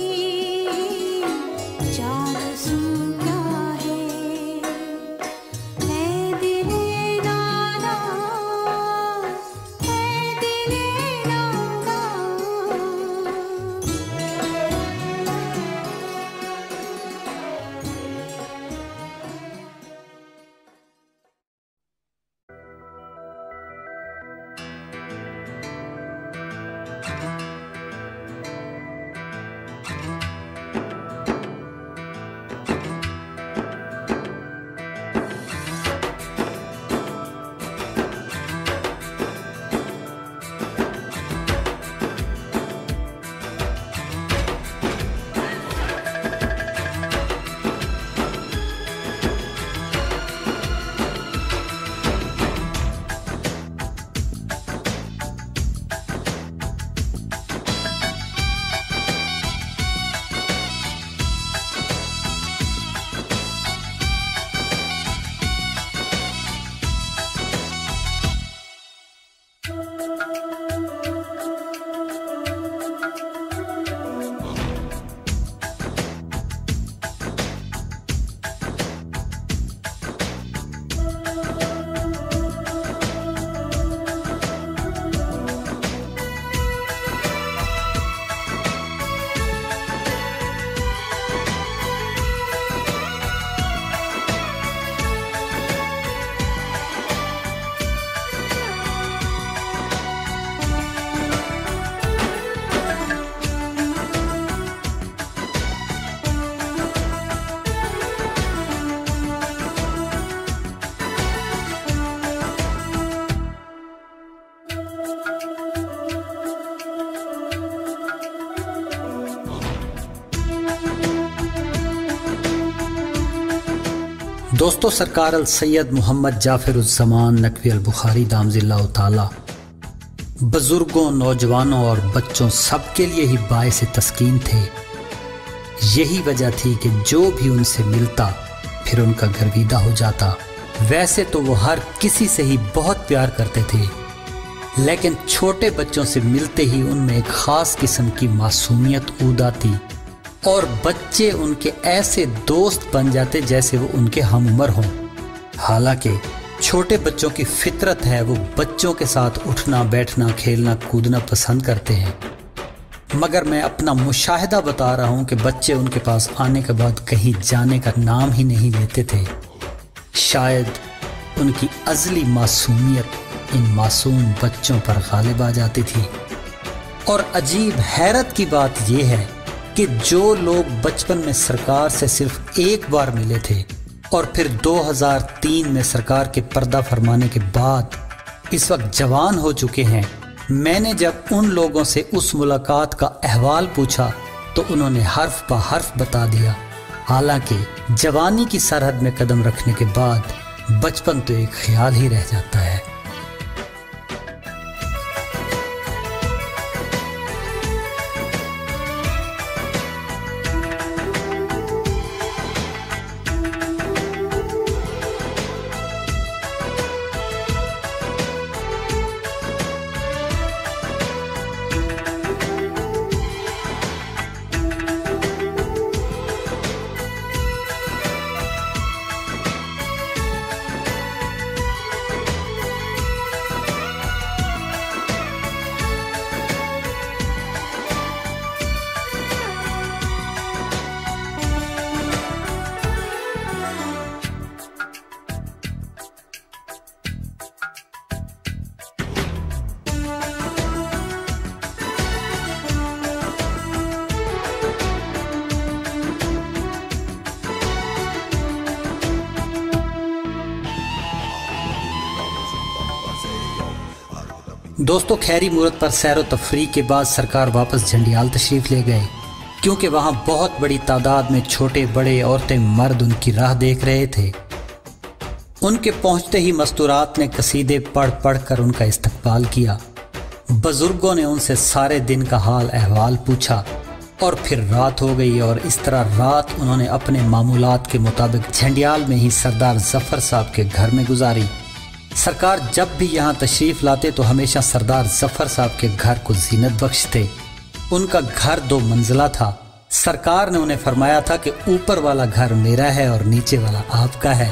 चार सू क्या है दिले नादा, है दिले नादा। दोस्तों, सरकार अल सैयद मोहम्मद जाफिरुज़्ज़मान नकवी अल बुखारी दामज़िल्लाहु ताला बुजुर्गों, नौजवानों और बच्चों सबके लिए ही बाइस तस्कीन थे। यही वजह थी कि जो भी उनसे मिलता फिर उनका गर्विदा हो जाता। वैसे तो वो हर किसी से ही बहुत प्यार करते थे, लेकिन छोटे बच्चों से मिलते ही उनमें एक ख़ास किस्म की मासूमियत ऊद आती और बच्चे उनके ऐसे दोस्त बन जाते जैसे वो उनके हम उम्र हों। हालांकि छोटे बच्चों की फितरत है, वो बच्चों के साथ उठना बैठना, खेलना कूदना पसंद करते हैं, मगर मैं अपना मुशाहिदा बता रहा हूँ कि बच्चे उनके पास आने के बाद कहीं जाने का नाम ही नहीं लेते थे। शायद उनकी अज़ली मासूमियत इन मासूम बच्चों पर गालिब आ जाती थी। और अजीब हैरत की बात यह है कि जो लोग बचपन में सरकार से सिर्फ एक बार मिले थे और फिर 2003 में सरकार के पर्दा फरमाने के बाद इस वक्त जवान हो चुके हैं, मैंने जब उन लोगों से उस मुलाकात का अहवाल पूछा तो उन्होंने हर्फ ब हर्फ बता दिया। हालांकि जवानी की सरहद में कदम रखने के बाद बचपन तो एक ख्याल ही रह जाता है। दोस्तों, खैरी मूरत पर सैर व तफरीह के बाद सरकार वापस झंडियाल तशरीफ़ ले गए, क्योंकि वहाँ बहुत बड़ी तादाद में छोटे बड़े औरतें मर्द उनकी राह देख रहे थे। उनके पहुँचते ही मस्तूरात ने कसीदे पढ़ पढ़ कर उनका इस्तकबाल किया। बुजुर्गों ने उनसे सारे दिन का हाल अहवाल पूछा और फिर रात हो गई और इस तरह रात उन्होंने अपने मामूलात के मुताबिक झंडियाल में ही सरदार जफ़र साहब के घर में गुजारी। सरकार जब भी यहाँ तशरीफ़ लाते तो हमेशा सरदार जफ़र साहब के घर को जीनत बख्शते। उनका घर 2 मंजिला था। सरकार ने उन्हें फरमाया था कि ऊपर वाला घर मेरा है और नीचे वाला आपका है।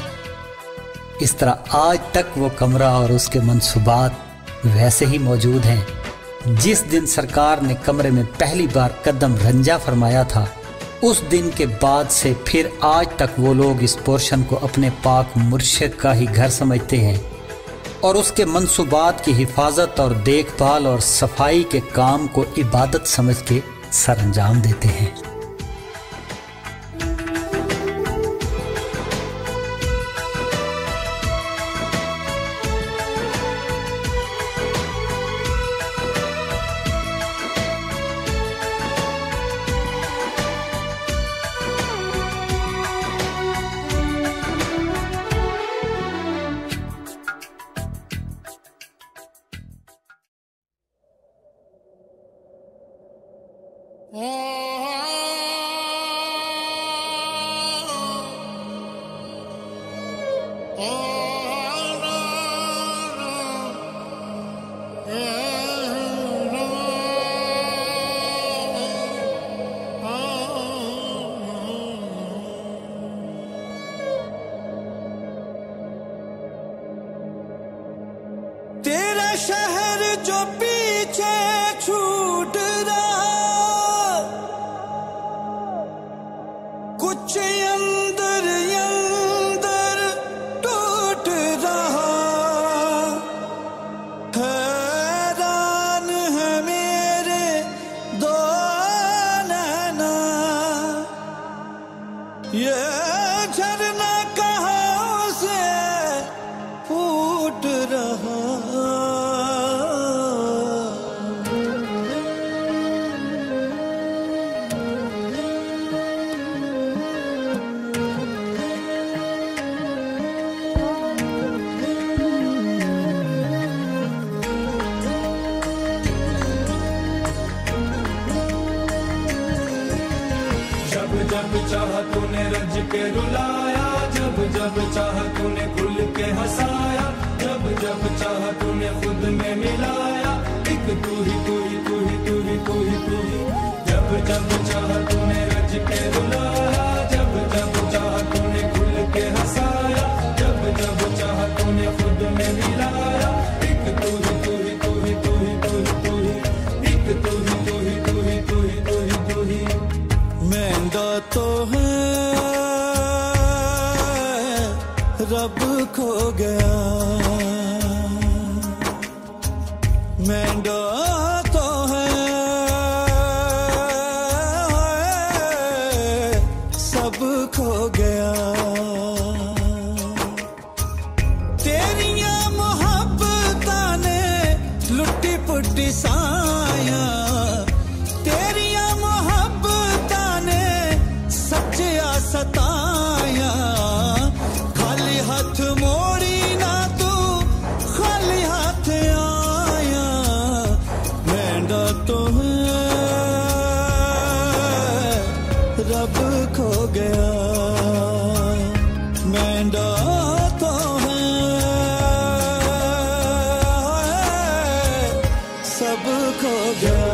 इस तरह आज तक वो कमरा और उसके मंसूबात वैसे ही मौजूद हैं। जिस दिन सरकार ने कमरे में पहली बार कदम रंजा फरमाया था, उस दिन के बाद से फिर आज तक वो लोग इस पोर्शन को अपने पाक मुर्शिद का ही घर समझते हैं और उसके मंसूबात की हिफाजत और देखभाल और सफाई के काम को इबादत समझ के सरअंजाम देते हैं। तेरा शहर जो पीछे छूट रहा, कुछ अंदर अंदर टूट रहा। हैरान है मेरे दो नैना, ये झरना कहाँ से फूट रहा। जब चाहा तूने रज के रुलाया, जब जब चाहा तूने खुल के हंसाया, जब जब चाहा तूने खुद में मिलाया, एक तू ही तू ही तू ही तू ही तू ही तू ही। जब जब चाहा तूने रज के रुलाया, जब जब चाहा तूने खुल के हंसाया, जब जब चाहा तूने खुद में मिलाया, एक तू ही तू ही तू ही तू ही तू ही तू ही, एक तू ही तू ही तू ही तू ही तू ही तू ही। महंगा तो है रब खो गया, महंगा तो है सब खो गया। तेरिया मोहब्बतां ने लुट्टी पुट्टी साया, तेरिया मोहब्बतां ने सच्चिया सताया। खाली हाथ मोड़ी ना तू खाली हाथ आया, महंगा तो है रब खो गया, महंगा तो है सब खो गया।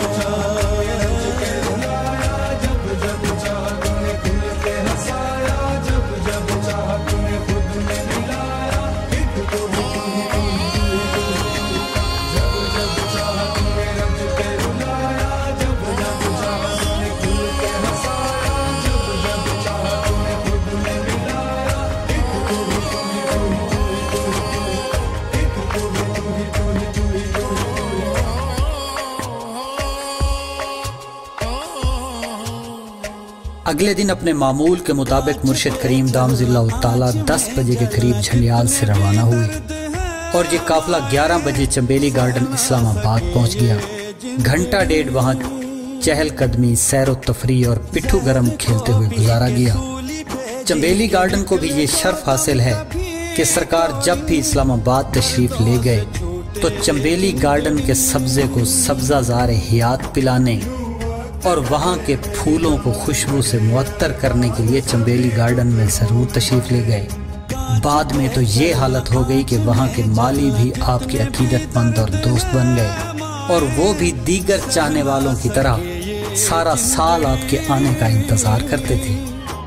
अगले दिन अपने मामूल के मुताबिक मुर्शिद करीम दामजिल्लाहु ताला 10 बजे के करीब झंडियाल से रवाना हुए और ये काफिला 11 बजे चंबेली गार्डन इस्लामाबाद पहुंच गया। घंटा डेढ़ वहां चहलकदमी, सैर व तफरी और पिट्ठू गरम खेलते हुए गुजारा गया। चंबेली गार्डन को भी ये शर्फ हासिल है कि सरकार जब भी इस्लामाबाद तशरीफ ले गए तो चंबेली गार्डन के सब्जे को सब्जाजार हयात पिलाने और वहाँ के फूलों को खुशबू से मुअत्तर करने के लिए चंबेली गार्डन में ज़रूर तशरीफ़ ले गए। बाद में तो ये हालत हो गई कि वहाँ के माली भी आपके अकीदतमंद और दोस्त बन गए और वो भी दीगर चाहने वालों की तरह सारा साल आपके आने का इंतज़ार करते थे।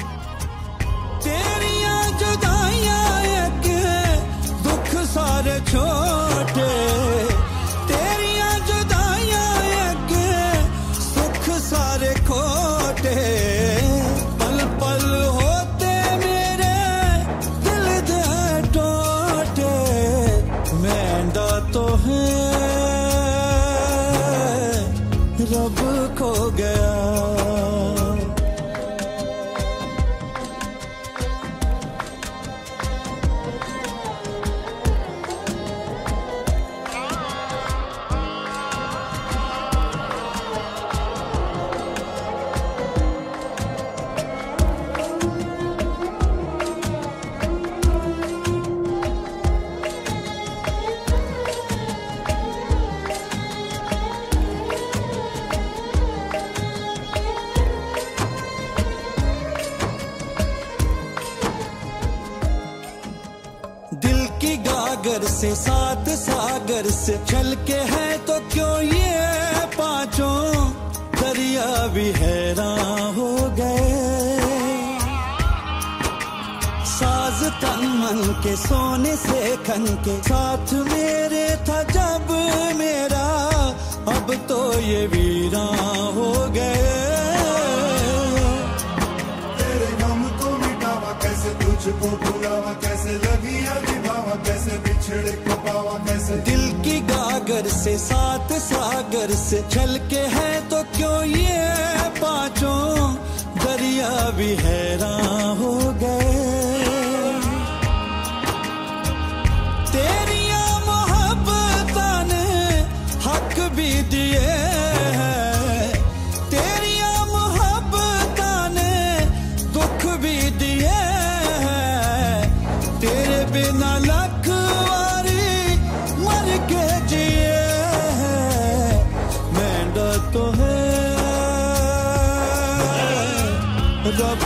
दुख सारे छोटे, सारे खोटे, पल पल होते मेरे दिल दे टोटे, महंगा तो है रब खो गया। गागर से सात सागर से चल के है तो क्यों ये पांचों दरिया भी हैरान हो गए। साज तन मन के सोने से खन के साथ मेरे था जब मेरा, अब तो ये वीरान हो गए। तेरे गम को मिटावा कैसे, तुझको भुलावा कैसे, लगी निभावा कैसे, बिछड़े को पावा कैसे। दिल की गागर से सात सागर से चल के है तो क्यों ये पांचों दरिया भी हैरान हो गए। तेरिया मोहब्बतां ने हक भी दिए हैं, तेरिया मोहब्बतां ने दुख भी दिए हैं। तेरे बिना लख वारी मर के जिए हैं। महंगा तो है रब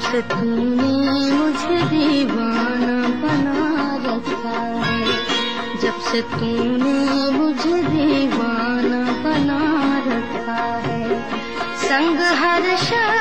से तूने मुझे दीवाना बना रखा है, जब से तूने मुझे दीवाना बना रखा है। संग हर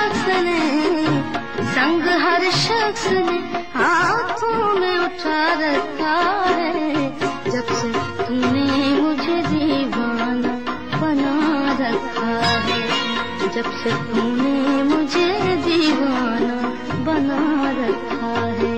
शख्स ने हाथों में उठा रखा है, जब से तूने मुझे दीवाना बना रखा है, जब से तूने मुझे दीवाना बना रखा है।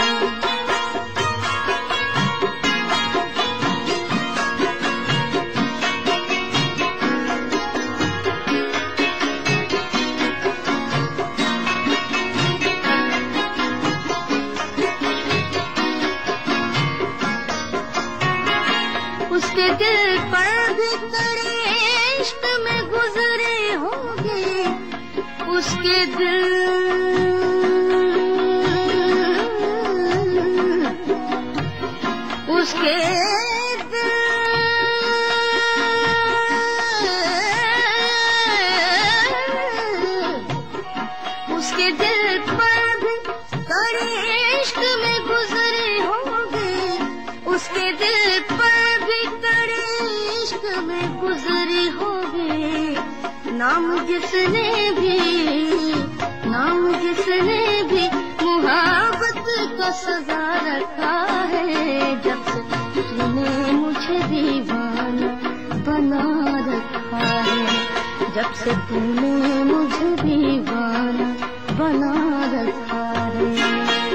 उसके दिल पर भी कड़े इश्क में गुजरे होंगे, उसके दिल पर भी कड़े इश्क में गुजरे होंगे, उसके दिल पर भी कड़े इश्क में गुजरे होंगे। नाम जिसने भी मुहब्बत का सजा रखा है, जब से तूने मुझे दीवाना बना रखा है, जब से तूने मुझे दीवाना बना रखा है।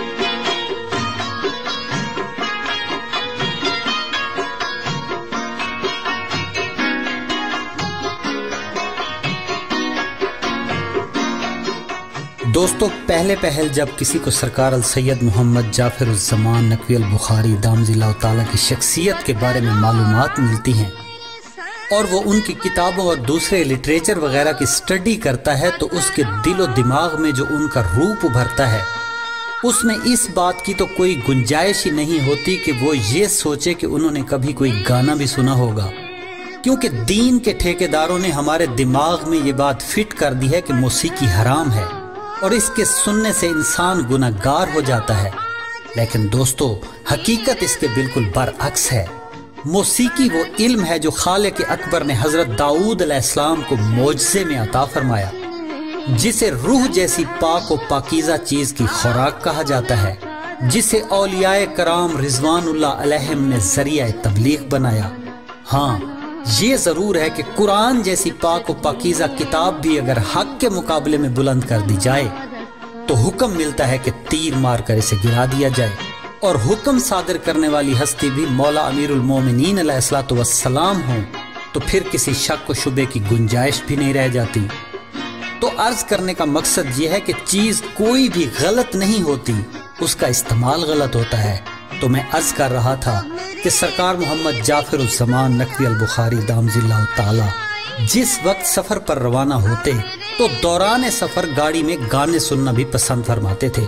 दोस्तों, पहले पहल जब किसी को सरकार अल सैयद मोहम्मद जाफरुज़्ज़मान नकवी अल बुखारी दामजिल्लाहु ताला की शख्सियत के बारे में मालूमात मिलती हैं और वो उनकी किताबों और दूसरे लिटरेचर वगैरह की स्टडी करता है, तो उसके दिलो दिमाग में जो उनका रूप उभरता है, उसमें इस बात की तो कोई गुंजाइश ही नहीं होती कि वो ये सोचे कि उन्होंने कभी कोई गाना भी सुना होगा, क्योंकि दीन के ठेकेदारों ने हमारे दिमाग में ये बात फिट कर दी है कि मौसीकी हराम है और इसके सुनने से इंसान गुनहगार हो जाता है। लेकिन दोस्तों, हकीकत इसके बिल्कुल बरअक्स है। मौसीकी वो इल्म है जो खालिक अकबर ने हजरत दाऊद अलैहिस्सलाम को मोजज़े में अता फरमाया, जिसे रूह जैसी पाक और पाकीज़ा चीज की खुराक कहा जाता है, जिसे औलियाए कराम रिजवानुल्लाह अलैहिम ने जरिया तबलीग बनाया। हाँ, ये जरूर है कि कुरान जैसी पाक और पाकीज़ा किताब भी अगर हक के मुकाबले में बुलंद कर दी जाए तो हुक्म मिलता है कि तीर मारकर इसे गिरा दिया जाए, और हुक्म सादर करने वाली हस्ती भी मौला अमीरुल मोमिनीन अलैहिस्सलातु वस्सलाम हो, तो फिर किसी शक व शुबे की गुंजाइश भी नहीं रह जाती। तो अर्ज करने का मकसद यह है कि चीज कोई भी गलत नहीं होती, उसका इस्तेमाल गलत होता है। तो मैं अर्ज कर रहा था कि सरकार मोहम्मद जाफरुज़्ज़मान नकवी अल बुखारी दामजिल्लाहु ताला जिस वक्त सफर पर रवाना होते तो दौरान सफर गाड़ी में गाने सुनना भी पसंद फरमाते थे,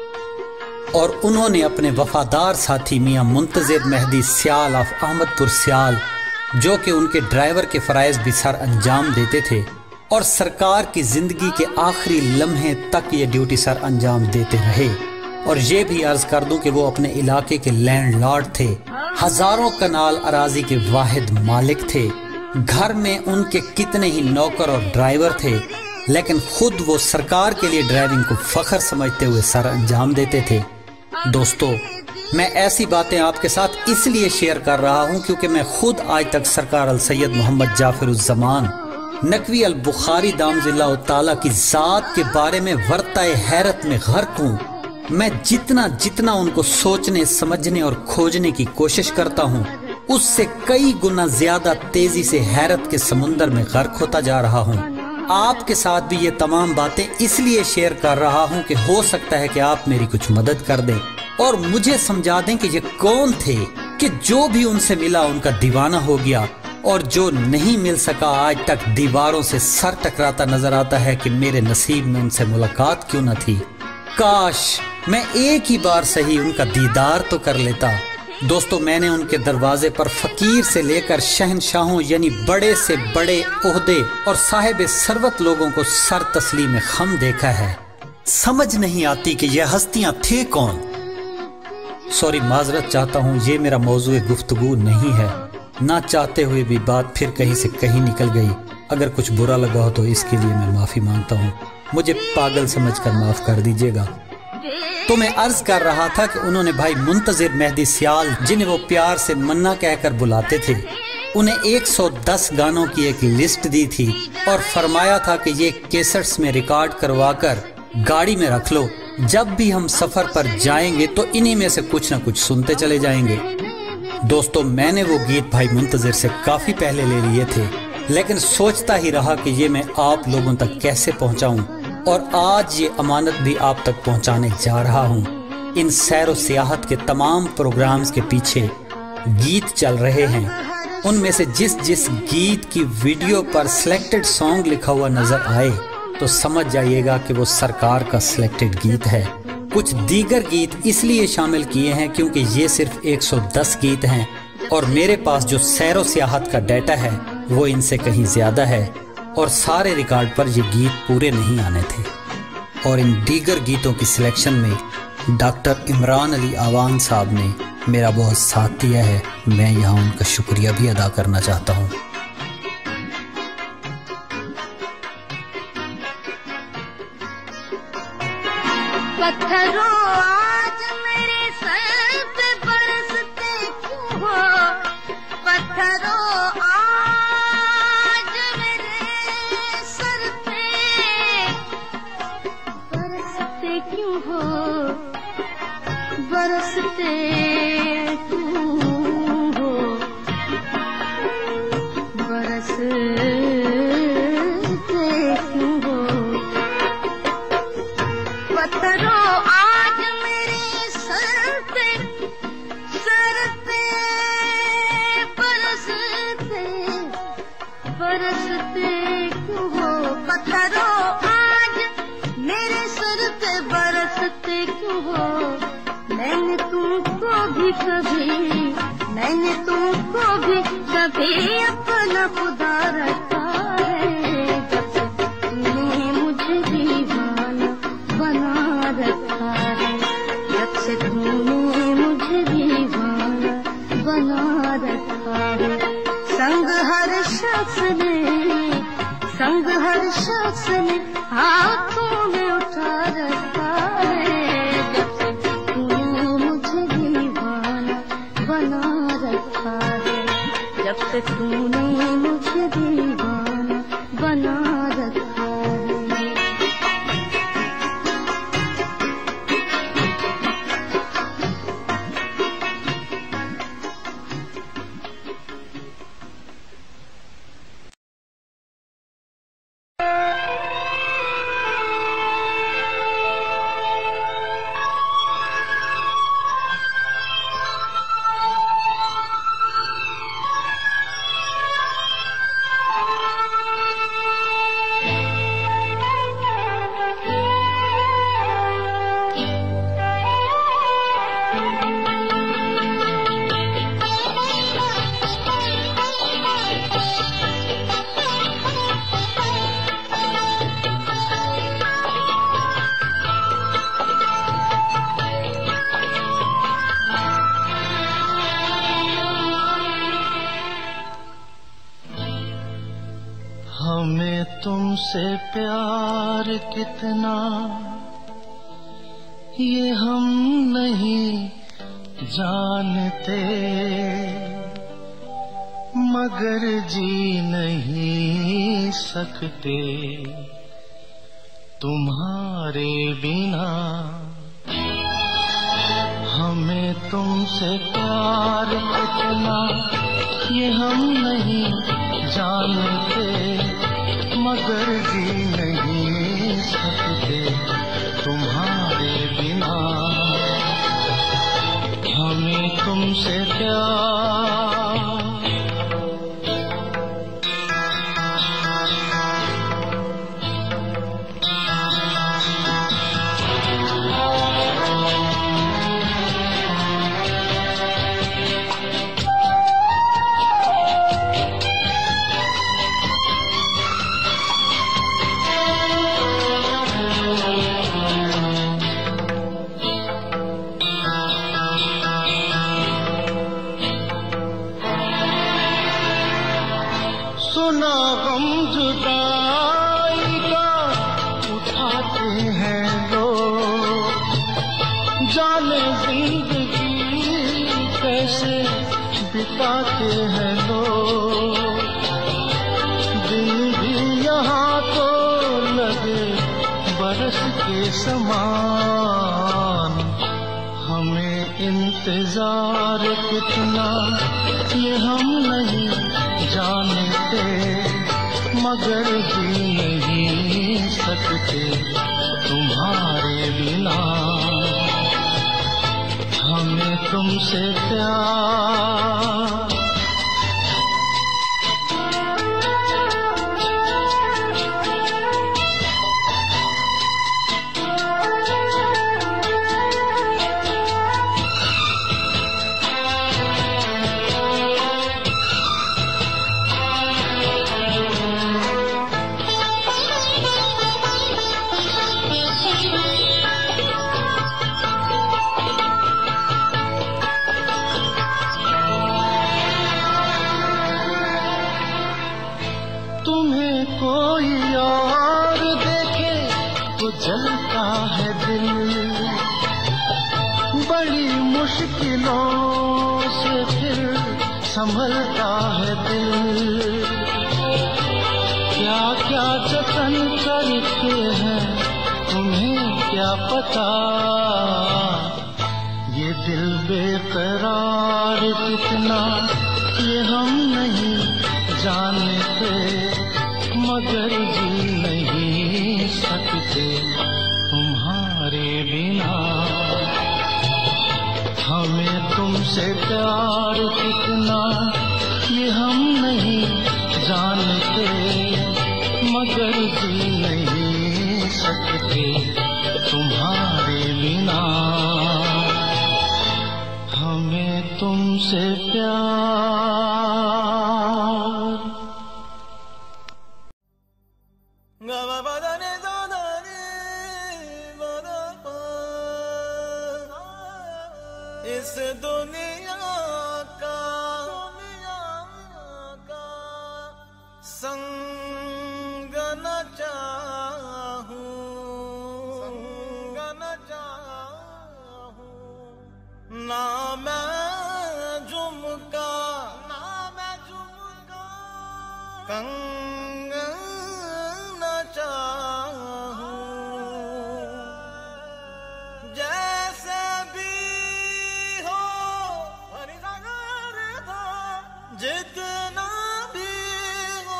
और उन्होंने अपने वफादार साथी मियां मुंतजिर मेहदी सियाल ऑफ अहमदपुर सियाल, जो कि उनके ड्राइवर के फराइज भी सर अंजाम देते थे और सरकार की जिंदगी के आखिरी लम्हे तक ये ड्यूटी सर अंजाम देते रहे। और ये भी अर्ज कर दूं कि वो अपने इलाके के लैंडलॉर्ड थे, हजारों कनाल अराजी के वाहिद मालिक थे। घर में उनके कितने ही नौकर और ड्राइवर थे, लेकिन खुद वो सरकार के लिए ड्राइविंग को फख्र समझते हुए सर अंजाम देते थे। दोस्तों, मैं ऐसी बातें आपके साथ इसलिए शेयर कर रहा हूं क्योंकि मैं खुद आज तक सरकार अल सैयद मोहम्मद जाफरुज़्ज़मान नकवी अल बुखारी दामजिल्लाहु ताला की जात के बारे में वर्ताए हैरत में गर्क हूँ। मैं जितना उनको सोचने, समझने और खोजने की कोशिश करता हूँ, उससे कई गुना ज्यादा तेजी से हैरत के समुंदर में गर्क होता जा रहा हूँ। आपके साथ भी ये तमाम बातें इसलिए शेयर कर रहा हूँ कि हो सकता है कि आप मेरी कुछ मदद कर दें और मुझे समझा दें कि ये कौन थे कि जो भी उनसे मिला उनका दीवाना हो गया, और जो नहीं मिल सका आज तक दीवारों से सर टकराता नजर आता है कि मेरे नसीब में उनसे मुलाकात क्यों न थी। काश मैं एक ही बार सही उनका दीदार तो कर लेता। दोस्तों, मैंने उनके दरवाजे पर फकीर से लेकर शहनशाहों यानी बड़े से बड़े ओहदे और साहिब सरवत लोगों को सर तस्लीम खम देखा है, समझ नहीं आती कि ये हस्तियां थे कौन। सॉरी, माजरत चाहता हूँ, ये मेरा मौजूए गुफ्तगू नहीं है। ना चाहते हुए भी बात फिर कहीं से कहीं निकल गई। अगर कुछ बुरा लगा हो तो इसके लिए मैं माफ़ी मांगता हूँ। मुझे पागल समझकर माफ़ कर दीजिएगा। तो मैं अर्ज कर रहा था कि उन्होंने भाई मुंतजिर मेहदी सियाल, जिन्हें वो प्यार से मन्ना कहकर बुलाते थे, उन्हें 110 गानों की एक लिस्ट दी थी और फरमाया था कि ये कैसेट्स में रिकॉर्ड करवाकर गाड़ी में रख लो। जब भी हम सफर पर जाएंगे तो इन्हीं में से कुछ ना कुछ सुनते चले जाएंगे। दोस्तों, मैंने वो गीत भाई मुंतजिर से काफी पहले ले लिए थे, लेकिन सोचता ही रहा कि ये मैं आप लोगों तक कैसे पहुंचाऊं, और आज ये अमानत भी आप तक पहुंचाने जा रहा हूं। इन सैर व सियाहत के तमाम प्रोग्राम्स के पीछे गीत चल रहे हैं। उनमें से जिस जिस गीत की वीडियो पर सिलेक्टेड सॉन्ग लिखा हुआ नजर आए तो समझ जाइएगा कि वो सरकार का सिलेक्टेड गीत है। कुछ दीगर गीत इसलिए शामिल किए हैं क्योंकि ये सिर्फ 110 गीत हैं और मेरे पास जो सैर व सियाहत का डाटा है वो इनसे कहीं ज्यादा है, और सारे रिकॉर्ड पर ये गीत पूरे नहीं आने थे। और इन दीगर गीतों की सिलेक्शन में डॉक्टर इमरान अली आवान साहब ने मेरा बहुत साथ दिया है। मैं यहाँ उनका शुक्रिया भी अदा करना चाहता हूँ। पत्थरों आज मेरे सर पे बरसते क्यों हो, पत्थरों आज मेरे सर पे बरसते क्यों हो, बरसते क्यों हो, बरसते क्यों हो। पत्थरों आज मेरे सर पे बरसते, बरसते क्यों हो। पत्थरों आज मेरे सर पे बरसते क्यों हो। मैंने तुमको भी कभी अपना खुदा रखा है। जब से तुमने मुझे दीवाना बना रखा है, जब से तुमने मुझे दीवाना बना रखा है। संग हर शख्स ने हाथों में उठा रखा है। जब से तुमने मुझे दीवाना बना रखा है, जब से तुमने मुझे दीवाना बना रखा है। हमें तुमसे प्यार कितना ये हम नहीं जानते, मगर जी नहीं सकते तुम्हारे बिना। हमें तुमसे प्यार कितना ये हम नहीं जानते, मगर जी नहीं सकते तुम्हारे बिना। हमें तुमसे प्यार जाने जिंदगी कैसे बिताते हैं लोग, दिन भी यहाँ तो लगे बरस के समान। हमें इंतजार कितना ये हम नहीं जानते, मगर जी नहीं सकते तुम्हारे बिना। हमें तुमसे प्यार जलता है दिल, बड़ी मुश्किलों से फिर संभलता है दिल। क्या क्या जतन करते हैं तुम्हें क्या पता, ये दिल बेकरार कितना ये हम नहीं जानते, मगर जी नहीं सकते तुम्हारे बिना। हमें तुमसे प्यार कितना ये हम नहीं जानते, मगर जी नहीं सकते तुम्हारे बिना। हमें तुमसे प्यार इस दुनिया का संग न चाहूं, ना मैं झुमका कंग न चाहूं, जैसे भी हो जितना भी हो,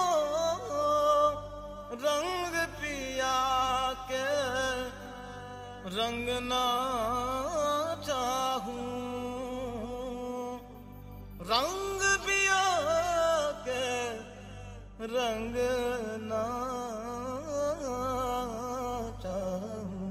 रंग पिया के रंग ना चाहूं, रंग पिया के रंग ना चाहूं।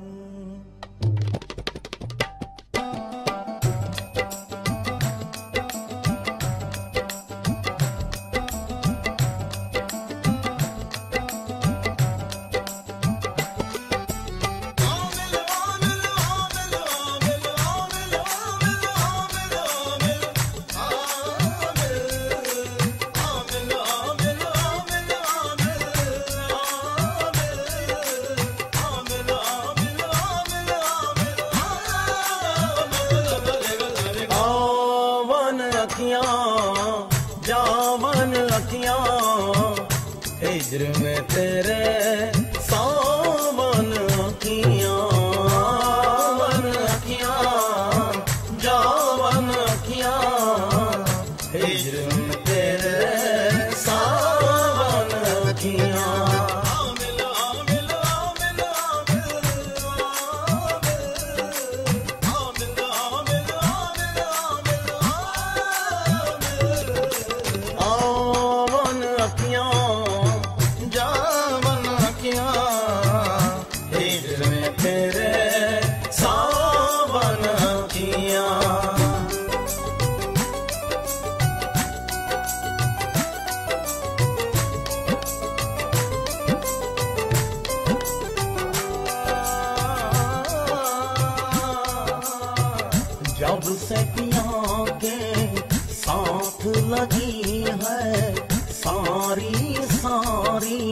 जावन अखियां हिजर में तेरे सावन अखियां, जावन अखियां हिजर में तेरे सावन अखियां। जब से पिया के साथ लगी है सारी सारी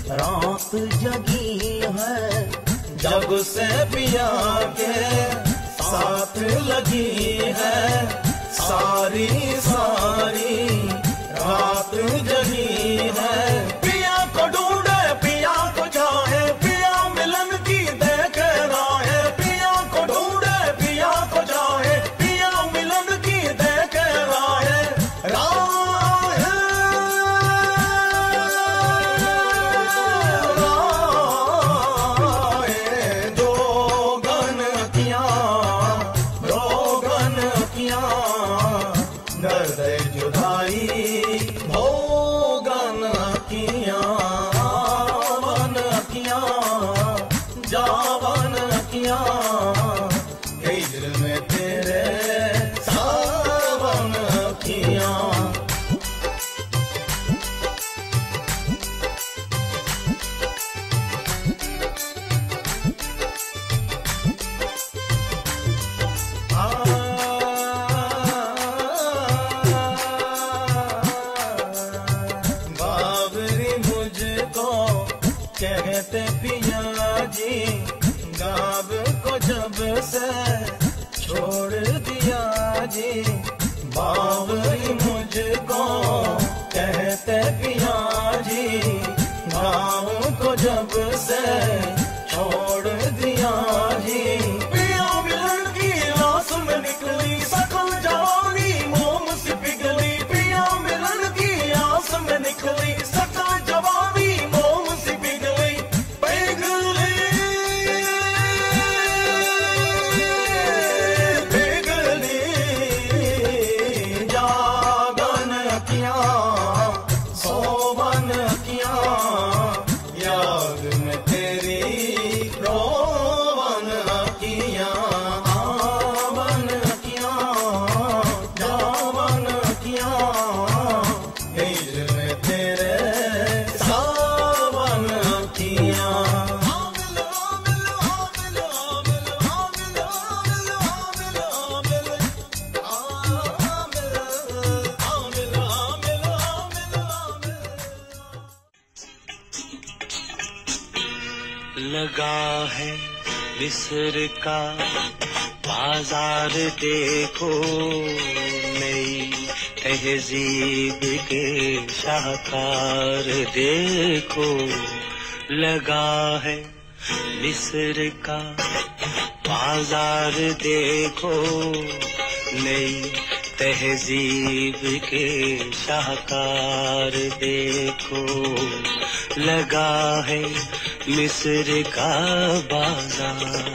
रात जगी है, जब से पिया के लगी है सारी सारी रात जगी है। पिया को ढूंढे पिया को चाहे पिया मिलन की देख राहे। पिया को ढूंढे पिया को चाहे पिया मिलन की देख राहे। कहते पिया जी गाँव को जब से छोड़ दिया जी। बावरी मुझको कहते पिया जी गाँव को जब से छोड़ दिया जी। पिया मिलन की आस में निकली सकल जवानी मोम से पिघली। पिया मिलन की आस में निकली सकल जवानी मोम से लगा है मिस्र का बाजार देखो। नई तहजीब के शाहकार देखो। लगा है मिस्र का बाजार देखो। नई तहजीब के शाहकार देखो। लगा है मिस्र का बाजार।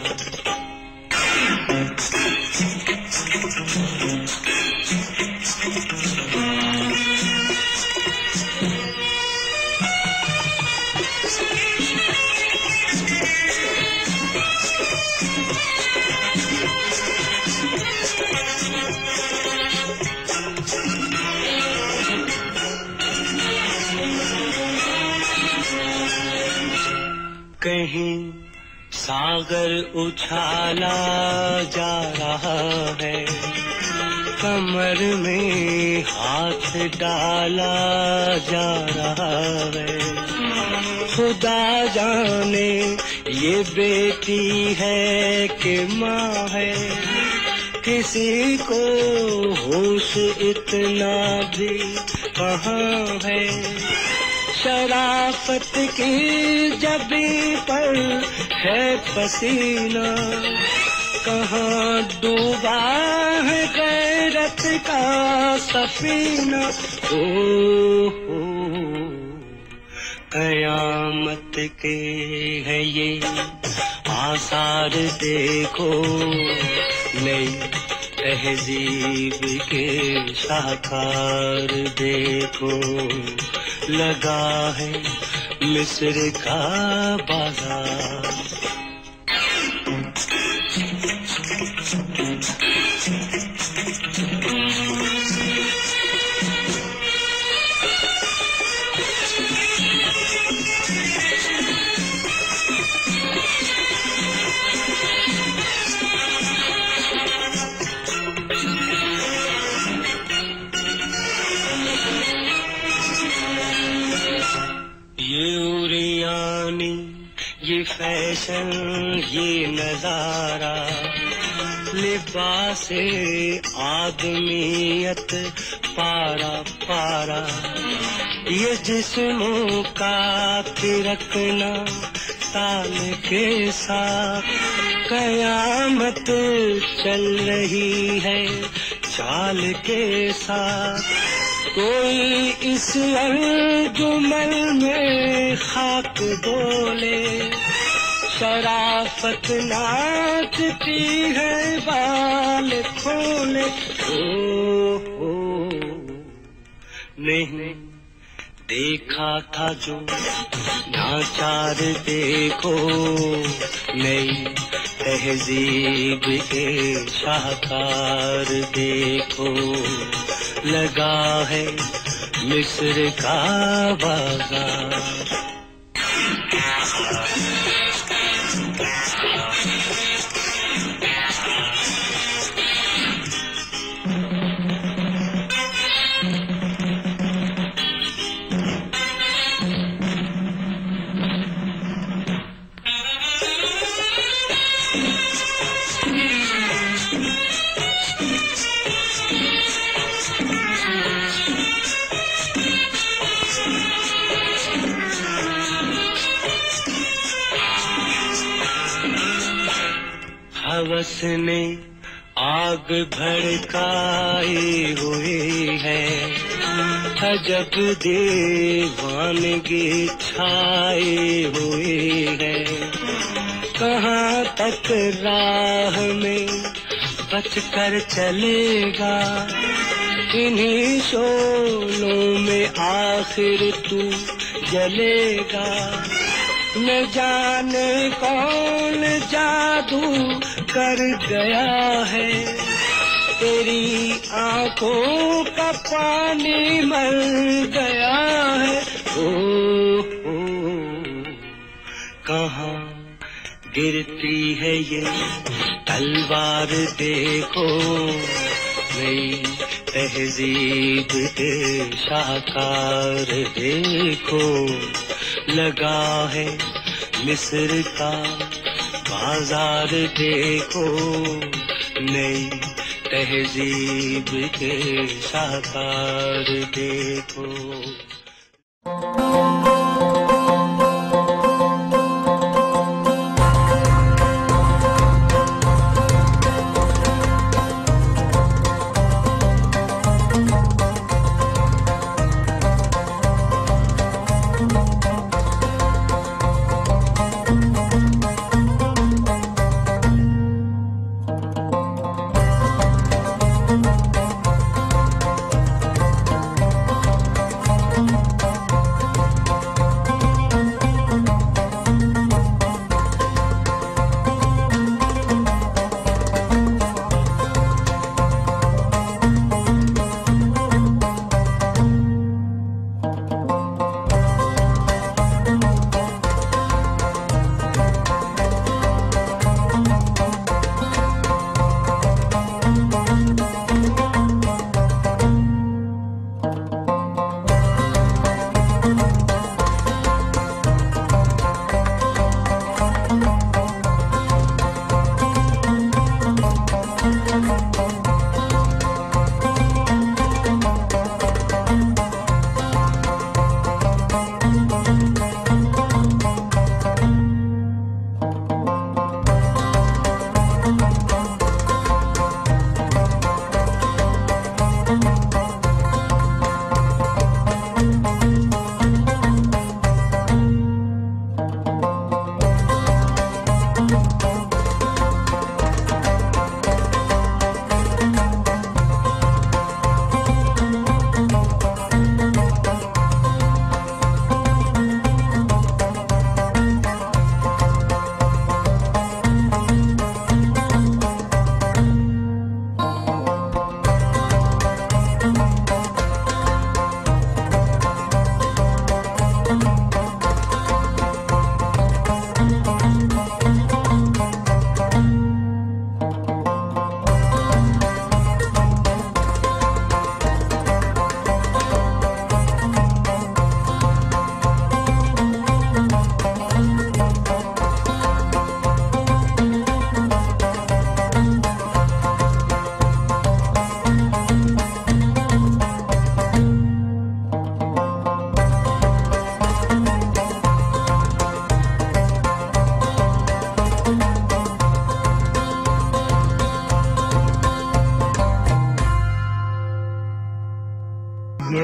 कहीं सागर उछाला जा रहा है। कमर में हाथ डाला जा रहा है। खुदा जाने ये बेटी है कि माँ है। किसी को होश इतना भी कहाँ है। शराफत की जबी पर है पसीना। कहाँ डूबा है गैरत का सफीना। ओ कयामत के है ये आसार देखो। नई तहजीब के शाहकार देखो। लगा है मिस्र का बाजार। ये फैशन ये नजारा लिबासे आदमियत पारा पारा, ये जिस्मों का थिरकना ताल के साथ, कयामत चल रही है चाल के साथ। कोई इस अंजुमन में खाक बोले, शराफत नाचती है बाल खोले। ओ नहीं देखा था जो नाचार, देखो नई तहजीब के शाहकार, देखो लगा है मिस्र का बाजार। हवस ने आग भड़काई हुई है, अजब दीवानगी छाई हुई है। कहाँ तक राह में बचकर चलेगा, इन्हीं शोलों में आखिर तू जलेगा। न जाने कौन जादू कर गया है, तेरी आंखों का पानी मर गया है। ओ कहाँ गिरती है ये तलवार, देखो नई तहजीब के शाहकार, देखो लगा है मिस्र का बाजार, देखो नई तहजीब के शाहकार, देखो।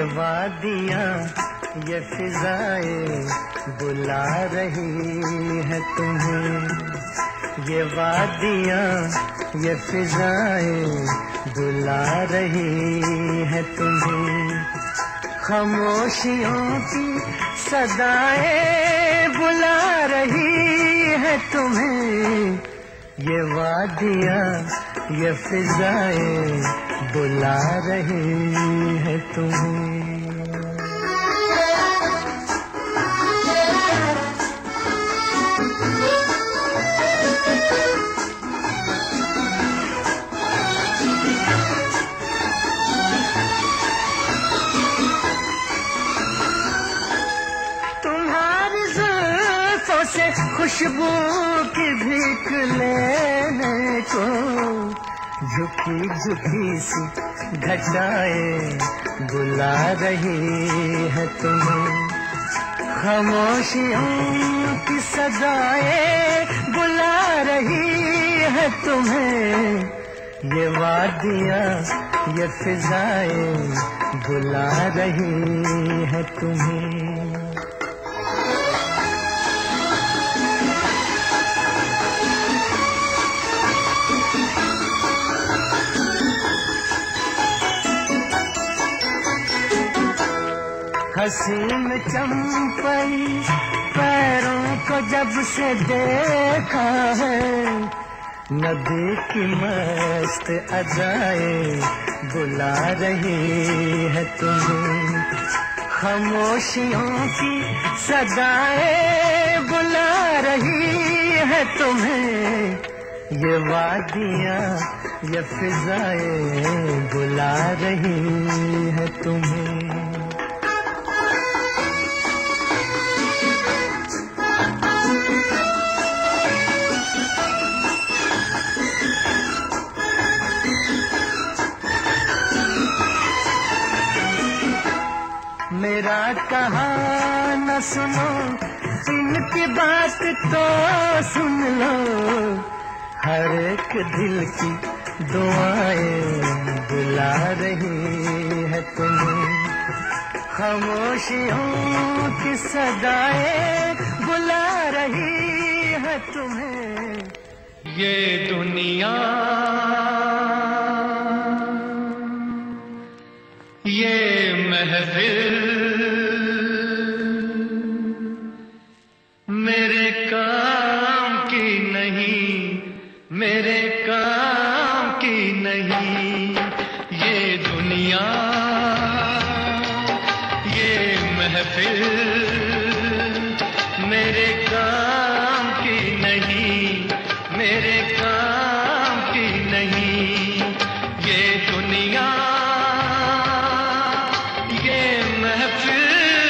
ये वादियाँ ये फिजाएं बुला रही है तुम्हें। ये वादियाँ ये फिजाएं बुला रही है तुम्हें। खामोशियों की सदाएं बुला रही है तुम्हें। ये वादियाँ ये फिजाएं बुला रही है तुम्हें। तुम्हारी जुल्फों से खुशबू की भीख लेने को झुकी झुकी सी घटाएं बुला रही है तुम्हें। खामोशियों की सदाएं बुला रही है तुम्हें। ये वादियाँ ये फिजाएं बुला रही है तुम्हें। हसीन चंपई पैरों को जब से देखा है, नदी की मस्त अदाएं बुला रही है तुम्हें। खामोशियों की सदाएं बुला रही है तुम्हें। ये वादियाँ ये फिजाएं बुला रही है तुम्हें। मेरा कहा न सुनो, इनकी बात तो सुन लो। हर एक दिल की दुआएं बुला रही है तुम्हें। खामोशियों की सदाएं बुला रही है तुम्हें। ये दुनिया ये महफिल मेरे काम की नहीं, मेरे काम की नहीं। ये दुनिया ये महफिल मेरे काम की नहीं, मेरे काम की नहीं। ये दुनिया ये महफिल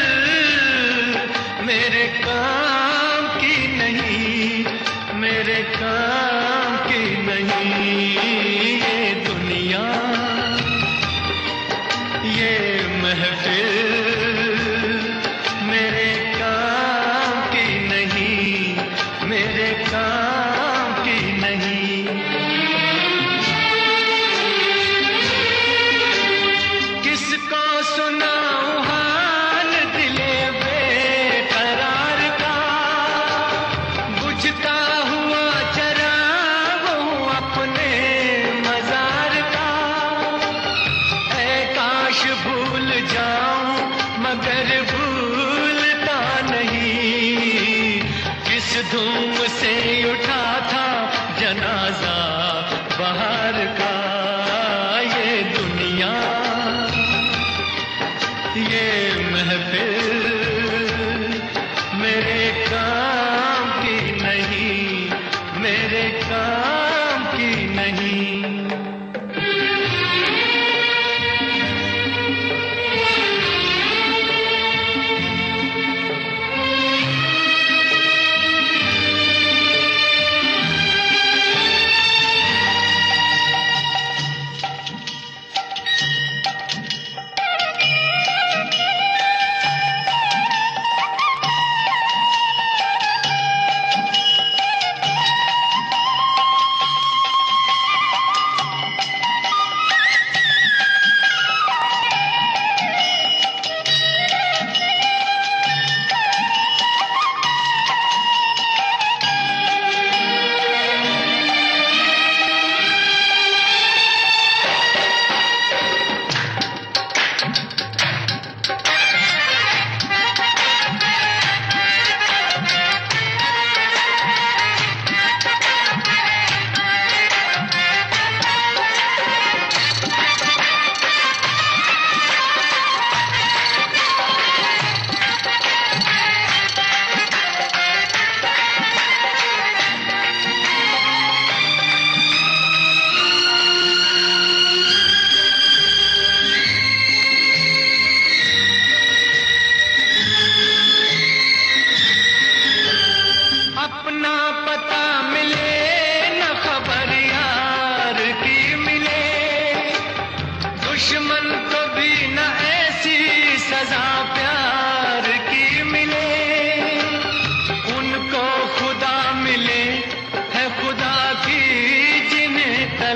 मेरे काम की नहीं, मेरे काम की नहीं। ये दुनिया ये महफिल मेरे काम की नहीं, मेरे काम की नहीं। किसको सुनाऊं हाल दिले बेकरार का, बुझता हुआ चराग हूँ अपने मजार का। ऐ काश भूल जाऊं मगर भूलता नहीं, किस धूम से उठा था जनाजा बाहर का। ये दुनिया ये महफिल मेरे काम की नहीं, मेरे काम की नहीं।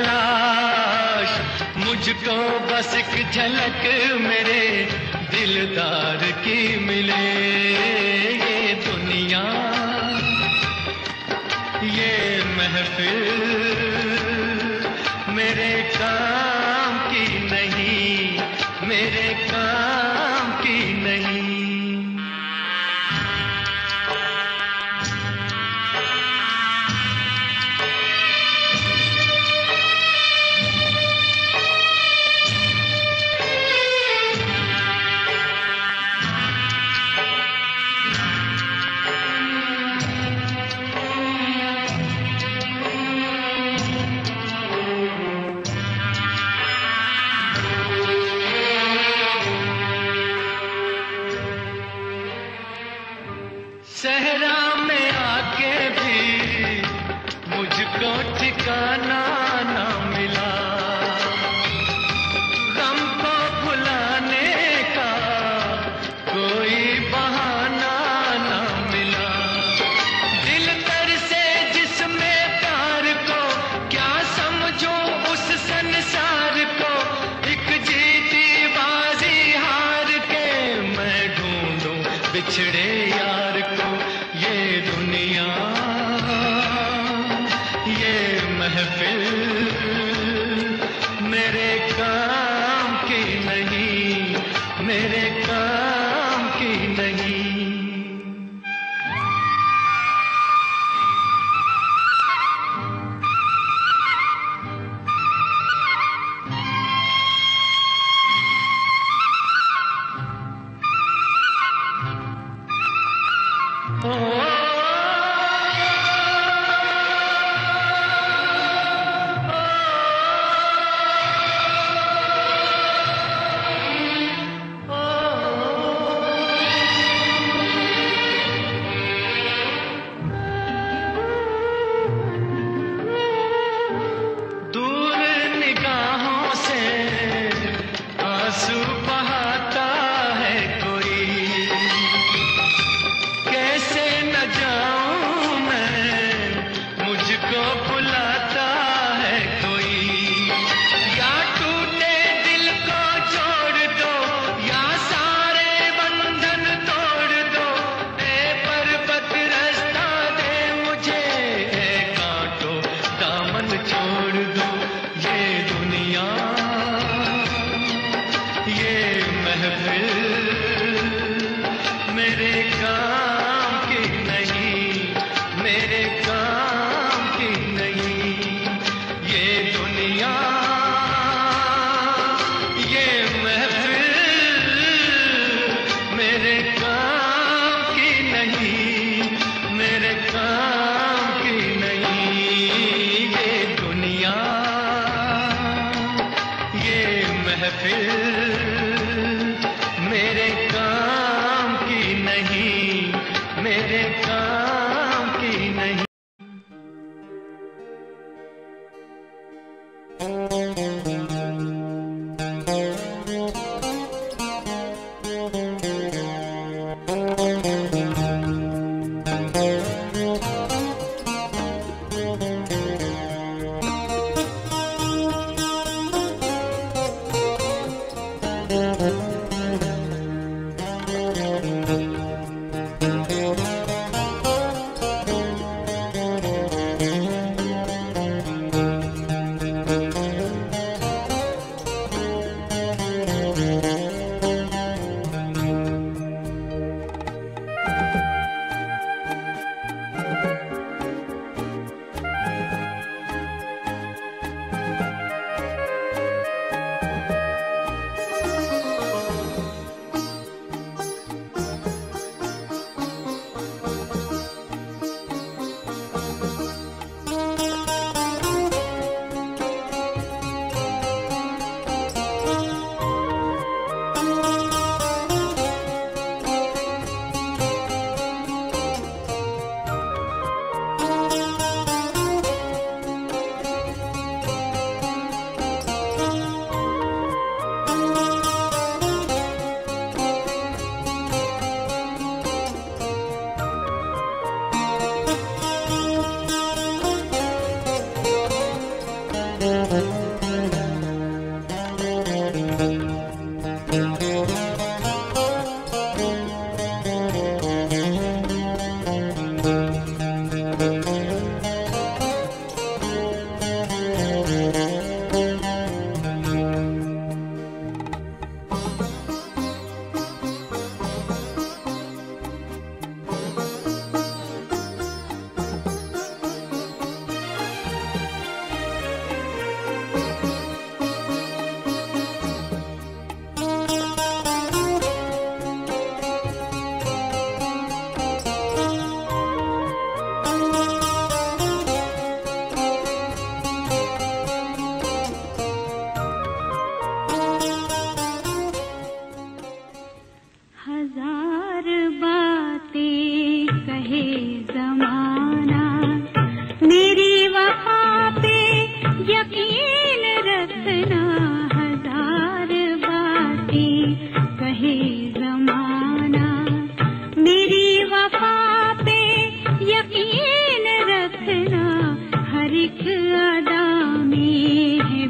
तलाश, मुझको बस एक झलक मेरे दिलदार की मिले। ये दुनिया, ये महफिल मेरे काम की नहीं, मेरे काम की नहीं। सहरा में आके भी मुझको ठिकाना ना मिला, गम को भुलाने का कोई बहाना ना मिला। दिल तर से जिसमें प्यार को क्या समझूं उस संसार को, एक जीती बाजी हार के मैं ढूंढूं बिछड़े यार को। ये दुनिया, ये महफिल मेरे काम की नहीं, मेरे काम की नहीं। दूर निगाहों से आंसू बहाता है कोई, कैसे न जाऊं मैं, मुझको बुलाता है कोई। या टूटे दिल को जोड़ दो, या सारे बंधन तोड़ दो, ए पर्वत रास्ता दे मुझे, ए कांटो दामन छोड़ दो। ये दुनिया, ये महफिल मेरे काम की नहीं, मेरे काम की नहीं। ये दुनिया, ये महफिल मेरे काम की नहीं, मेरे काम की नहीं। ये दुनिया, ये महफिल मेरे काम की नहीं, मेरे काम की नहीं।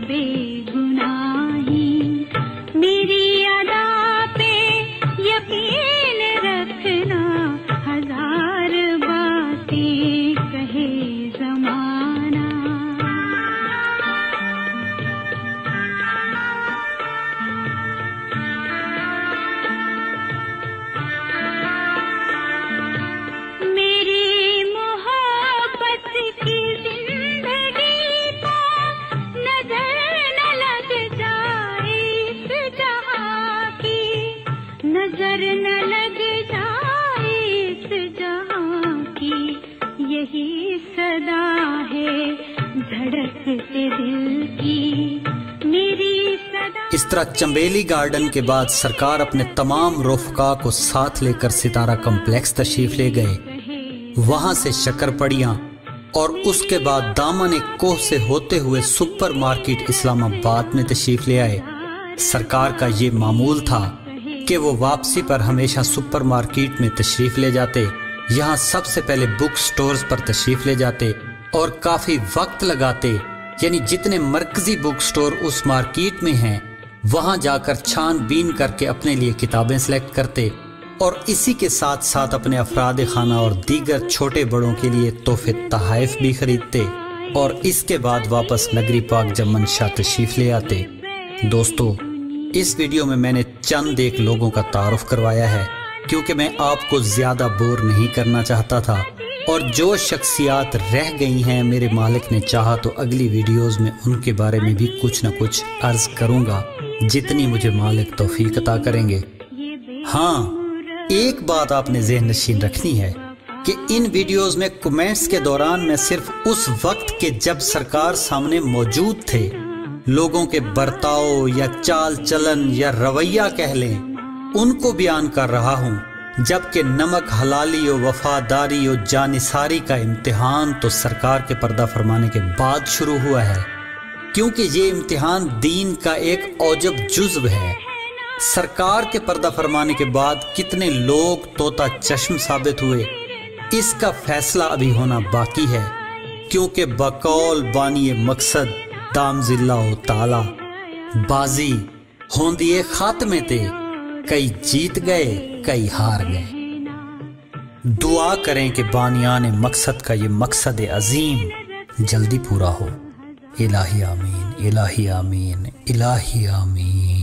बेगुनाही, मेरी अदा पे यकीन रखना, हजार बातें कहे जमाना। मेरी मोहब्बत की जिंदगी को नजर न लग जाए इस जहां की, नजर न लग जाए इस जहां की, यही सदा है धड़कते दिल की, मेरी सदा। इस तरह चंबेली गार्डन के बाद सरकार अपने तमाम रफ़का को साथ लेकर सितारा कॉम्प्लेक्स तशरीफ ले गए। वहां से शक्करपड़ियां और उसके बाद दामन कोह से होते हुए सुपर मार्केट इस्लामाबाद में तशरीफ ले आए। सरकार का ये मामूल था कि वो वापसी पर हमेशा सुपर मार्केट में तशरीफ ले जाते। यहाँ सबसे पहले बुक स्टोर्स पर तशरीफ ले जाते और काफी वक्त लगाते, यानी जितने मरकजी बुक स्टोर उस मार्केट में हैं वहां जाकर छानबीन करके अपने लिए किताबें सेलेक्ट करते और इसी के साथ साथ अपने अफराद खाना और दीगर छोटे बड़ों के लिए तोहफे तहाइफ भी खरीदते और इसके बाद वापस नगरी पाक जमन शाह तशरीफ ले आते। दोस्तों, इस वीडियो में मैंने चंद एक लोगों का तारुफ करवाया है क्योंकि मैं आपको ज्यादा बोर नहीं करना चाहता था, और जो शख्सियात रह गई हैं मेरे मालिक ने चाहा तो अगली वीडियोस में उनके बारे में भी कुछ न कुछ अर्ज करूंगा जितनी मुझे मालिक तौफीक अता करेंगे। हाँ, एक बात आपने ज़हन नशीन रखनी है कि इन वीडियोस में कमेंट्स के दौरान मैं सिर्फ उस वक्त के जब सरकार सामने मौजूद थे लोगों के बर्ताव या चाल चलन या रवैया कह लें उनको बयान कर रहा हूँ, जबकि नमक हलाली और वफादारी और जानिसारी का इम्तिहान तो सरकार के पर्दा फरमाने के बाद शुरू हुआ है, क्योंकि ये इम्तिहान दीन का एक औजब जुज़्व है। सरकार के पर्दा फरमाने के बाद कितने लोग तोता चश्म साबित हुए इसका फैसला अभी होना बाकी है, क्योंकि बकौल बानी मकसद दामजिल्ला ताला बाजी होंदिए खात्मे ते कई जीत गए कई हार गए। दुआ करें कि बानियान मकसद का ये मकसद अजीम जल्दी पूरा हो। इलाही आमीन, इलाही आमीन, इलाही आमीन।